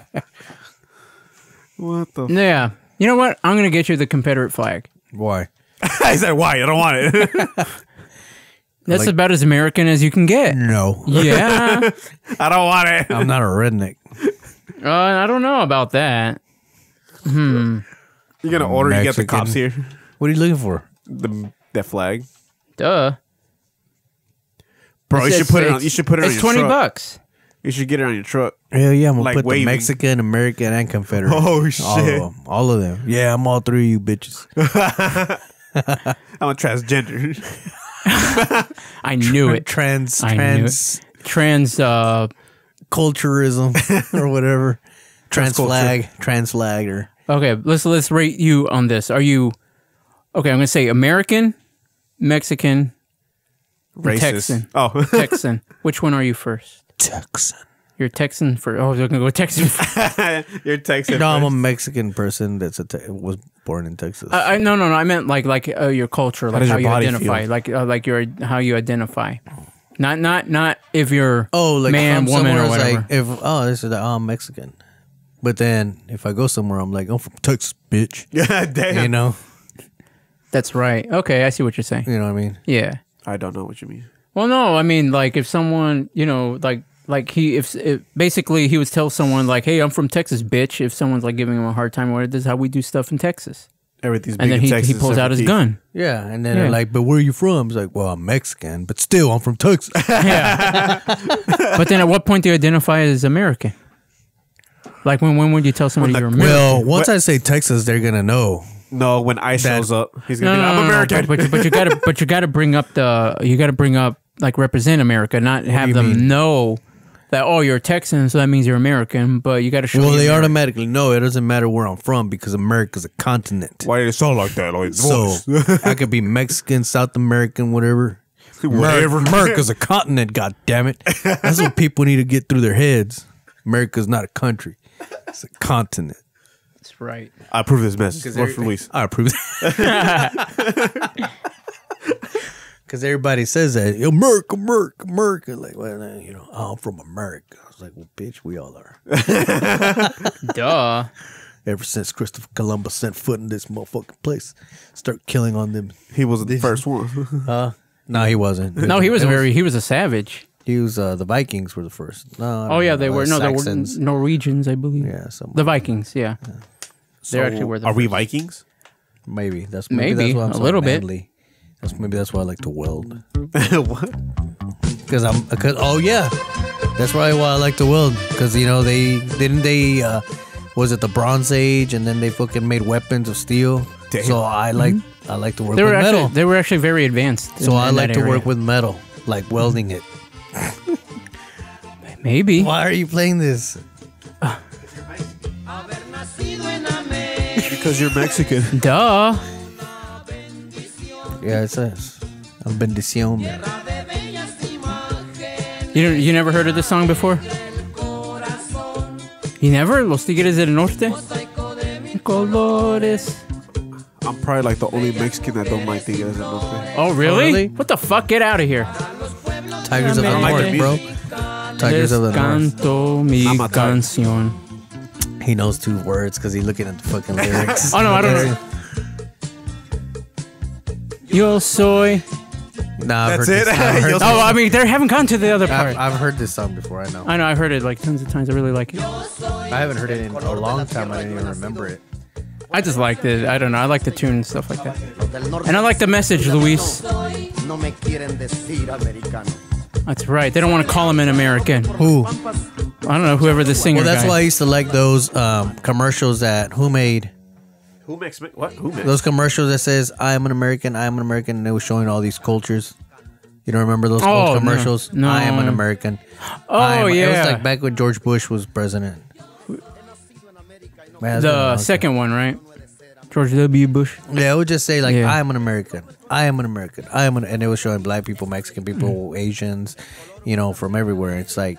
What the? Yeah. You know what? I'm gonna get you the Confederate flag. Why? I said, why? I don't want it. That's Like- about as American as you can get. No. Yeah. I don't want it. I'm not a redneck. I don't know about that. You're gonna order. You get the Mexican. cops here. What are you looking for? That flag, Duh. bro. You should put it on. You should put it on It's your $20. truck. You should get it on your truck. Hell yeah, I'm gonna Like put waving. the Mexican, American, and Confederate. Oh, shit. All of them. Yeah, I'm all three of you bitches. I'm a transgender. I knew it. Trans, I knew trans, Trans. culturism or whatever. Trans flag, or Okay, let's rate you on this. Are you okay? I'm gonna say American, Mexican, and Racist. Texan. Oh, Texan. Which one are you first? Texan. You're Texan for. Oh, they're gonna go Texan. you're Texan. No, I'm a first. Mexican person that's was born in Texas. No. I meant like your culture, like does how your you body identify, feel? like your how you identify. Not if you're like man, from woman, or somewhere, it's whatever. like this is I'm Mexican, but then if I go somewhere, I'm like I'm from Texas, bitch. Yeah, damn. You know, That's right. Okay, I see what you're saying. you know what I mean. Yeah. I don't know what you mean. Well, no, I mean like if someone like Like basically he would tell someone like, "Hey, I'm from Texas, bitch." If someone's like giving him a hard time, this is how we do stuff in Texas. Everything's big and then in he Texas pulls out his gun. Yeah, and then they're like, "But where are you from?" He's like, "Well, I'm Mexican, but still, I'm from Texas." Yeah. But then, at what point do you identify as American? Like when would you tell somebody you're American? Well, once I say Texas, they're gonna know. No, when ICE shows up, he's gonna be like, "I'm American." But you gotta bring up like represent America, not have them know that you're a Texan, so that means you're American. But you got to show. Well, they automatically know. It doesn't matter where I'm from because America's a continent. Why do they sound like that? Like, so I could be Mexican, South American, whatever. America's a continent. God damn it! That's what people need to get through their heads. America's not a country; it's a continent. That's right. I approve this message. What's release? I approve. Because everybody says that, America. Like, well, I'm from America. I was like, well, bitch, we all are. Duh. Ever since Christopher Columbus set foot in this motherfucking place, start killing on them. He wasn't the first one. No, he wasn't. No, he was a savage. He was, the Vikings were the first. No, they were. No, they were Norwegians, I believe. Yeah, the Vikings, yeah. They actually were the Are we Vikings? Maybe. That's why I'm so a little manly. Bit. Maybe that's why I like to weld. What? Because that's probably why I like to weld. Because was it the Bronze Age, and then they fucking made weapons of steel. Damn. So I like to work with metal. They were actually very advanced. So I like to work with metal, like welding it. Maybe. Why are you playing this? Because you're Mexican. Duh. Yeah, it says. I'm bendición. You never heard of this song before? You never? Los Tigres del Norte? Colores. I'm probably like the only Mexican that don't like Tigres del Norte. Oh, really? What the fuck? Get out of here. Tigers of the North, bro. Tigers of the North. Canto mi canción. He knows 2 words because he's looking at the fucking lyrics. Oh, no, I don't know. Yo soy. Nah, I've That's heard it. This, I've heard I mean, they haven't gone to the other part. I've heard this song before. I know. I've heard it like tons of times. I really like it. I haven't heard it in a long time. I didn't even remember it. I just liked it. I don't know. I like the tune and stuff like that. And I like the message, Luis. That's right. They don't want to call him an American. Who? I don't know. Whoever the singer. Well, that's why I used to like those commercials that Who made. Who makes what? Who makes? Those commercials that says "I am an American, I am an American," and they were showing all these cultures. You don't remember those old commercials? No. I am an American. Oh, yeah. It was like back when George Bush was president. Man, the second one, right? George W. Bush. Yeah, it would just say like, "I am an American. I am an American. I am an," and it was showing black people, Mexican people, Asians, from everywhere. It's like.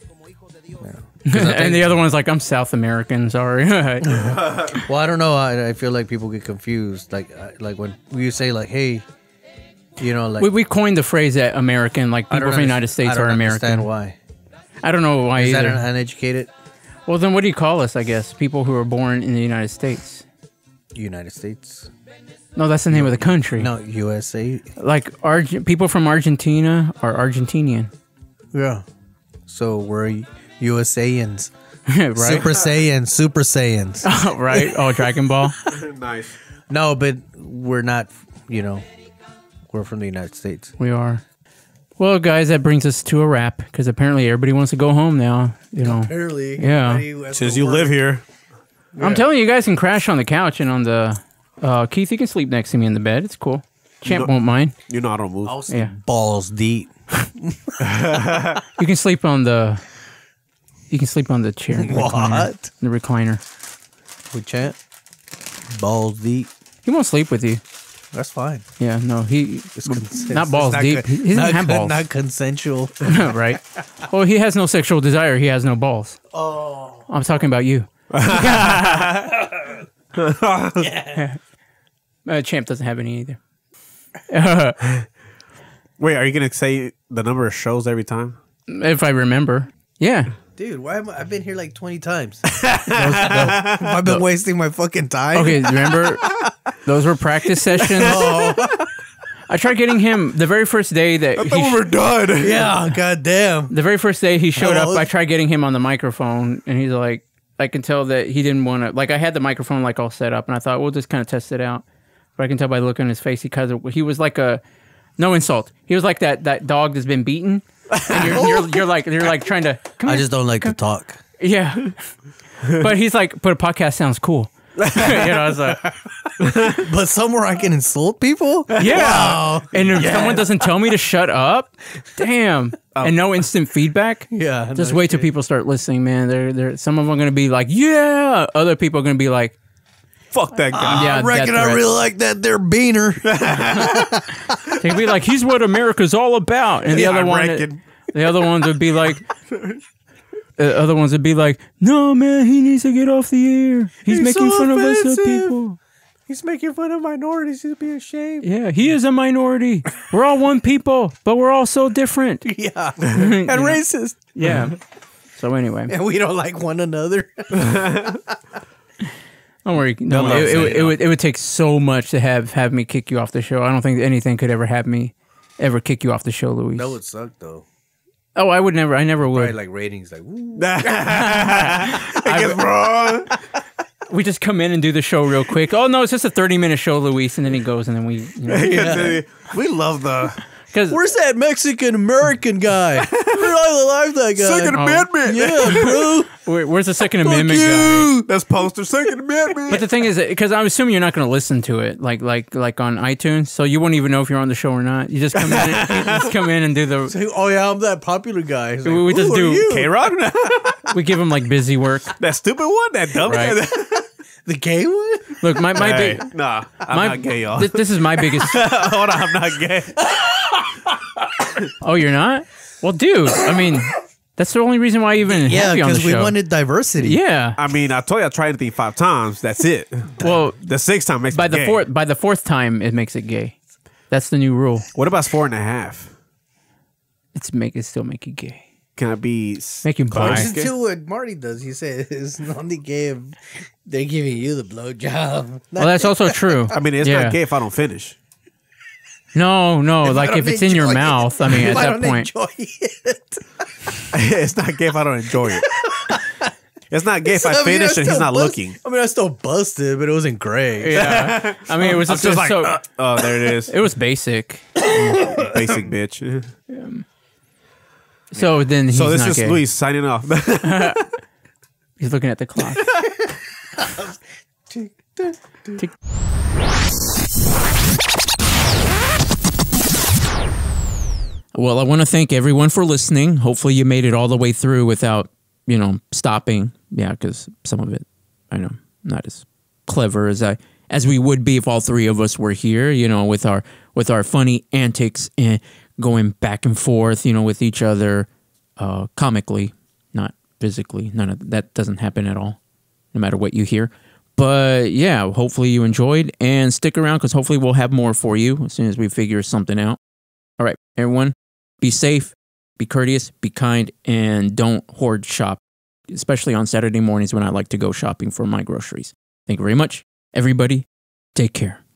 And the other one's like, I'm South American, sorry. Well, I don't know. I feel like people get confused. Like when you say like, hey, like... We coined the phrase that American, like people from the United States are American. I don't understand why. I don't know why either. Is that uneducated? Well, then what do you call us, I guess? People who are born in the United States. United States? No, that's the name of the country. No, USA. Like people from Argentina are Argentinian. Yeah. So we're... USAians. Right? Super Saiyans. Oh, right. Oh, Dragon Ball. Nice. No, but we're not, we're from the United States. We are. Well, guys, that brings us to a wrap because apparently everybody wants to go home now. Apparently. Yeah. Since you live here. I'm telling you, you guys can crash on the couch and on the... Keith, you can sleep next to me in the bed. It's cool. Champ won't mind. I don't move. I'll sleep balls deep. You can sleep on the... You can sleep on the chair. What? The recliner. With Champ? Balls deep. He won't sleep with you. That's fine. Yeah, no, not balls deep. He doesn't have balls. Not consensual. Right. Well, he has no sexual desire. He has no balls. Oh. I'm talking about you. Champ doesn't have any either. Wait, are you going to say the number of shows every time? If I remember. Yeah. Dude, why am I've been here like 20 times. I've been wasting my fucking time. Okay, remember? Those were practice sessions. I tried getting him the very first day that I thought we were done. Yeah, goddamn. The very first day he showed up, I tried getting him on the microphone, and he's like, I can tell that he didn't want to. Like, I had the microphone like all set up, and I thought we'll just kind of test it out. But I can tell by the look on his face, he was like no insult. He was like that dog that's been beaten, and you're like trying to. I just don't like to talk. Yeah, but he's like, but a podcast sounds cool. It's like, but somewhere I can insult people. Yeah, wow. And if someone doesn't tell me to shut up, damn, and no instant feedback. Yeah, just wait till people start listening, man. They're some of them are gonna be like, yeah. Other people are gonna be like, fuck that guy. I reckon I really like that there beaner. They'd be like, he's what America's all about, and the other ones would be like. Other ones would be like, no, man, he needs to get off the air. He's making fun of us people. He's making fun of minorities. He'd be ashamed. Yeah, he is a minority. We're all one people, but we're all so different. Yeah. And racist. Yeah. So anyway. And we don't like one another. Don't worry. No, it would take so much to have me kick you off the show. I don't think anything could ever kick you off the show, Luis. That would suck, though. Oh, I never would. Probably like ratings, like, woo. I guess wrong. We just come in and do the show real quick. Oh no, it's just a 30-minute show, Luis, and then he goes, and then we. We love where's that Mexican American guy? I like that guy. Second Amendment. Yeah, bro. Where's the Second Amendment guy? That's poster Second Amendment. But the thing is, because I'm assuming you're not going to listen to it, like on iTunes, so you won't even know if you're on the show or not. You just come in and do the. Say, oh yeah, I'm that popular guy. Like, we just do K-Rock. We give him like busy work. That stupid one, that dumb guy. The gay one? Look, my hey, big. Nah, I'm not gay, y'all. This is my biggest. Hold on, I'm not gay. Oh, you're not? Well, dude, I mean, that's the only reason why I even have you on the show. because we wanted diversity. Yeah. I mean, I told you I tried anything 5 times. That's it. Well, the 6th time makes by it the gay. by the 4th time, it makes it gay. That's the new rule. What about 4.5? It still make you gay. Can I be make you bi? Listen to what Marty does. He says it's only gay if they're giving you the blowjob. Well, that's also true. I mean, it's not gay if I don't finish. No, like if it's in your mouth. I mean, at that point, it's not gay if I don't enjoy it. It's not gay if I finish and he's not looking. I mean, I still busted, but it wasn't great. Yeah, I mean, it was just like, oh, there it is. It was basic, basic bitch. So then, he's so this not is gay. Luis signing off. He's looking at the clock. Tick. Well, I want to thank everyone for listening. Hopefully you made it all the way through without, stopping. Yeah, because some of it, I know, not as clever as we would be if all three of us were here, with our funny antics and going back and forth, with each other, comically, not physically. None of that doesn't happen at all, no matter what you hear. But yeah, hopefully you enjoyed, and stick around because hopefully we'll have more for you as soon as we figure something out. All right, everyone, be safe, be courteous, be kind, and don't hoard shop, especially on Saturday mornings when I like to go shopping for my groceries. Thank you very much. Everybody, take care.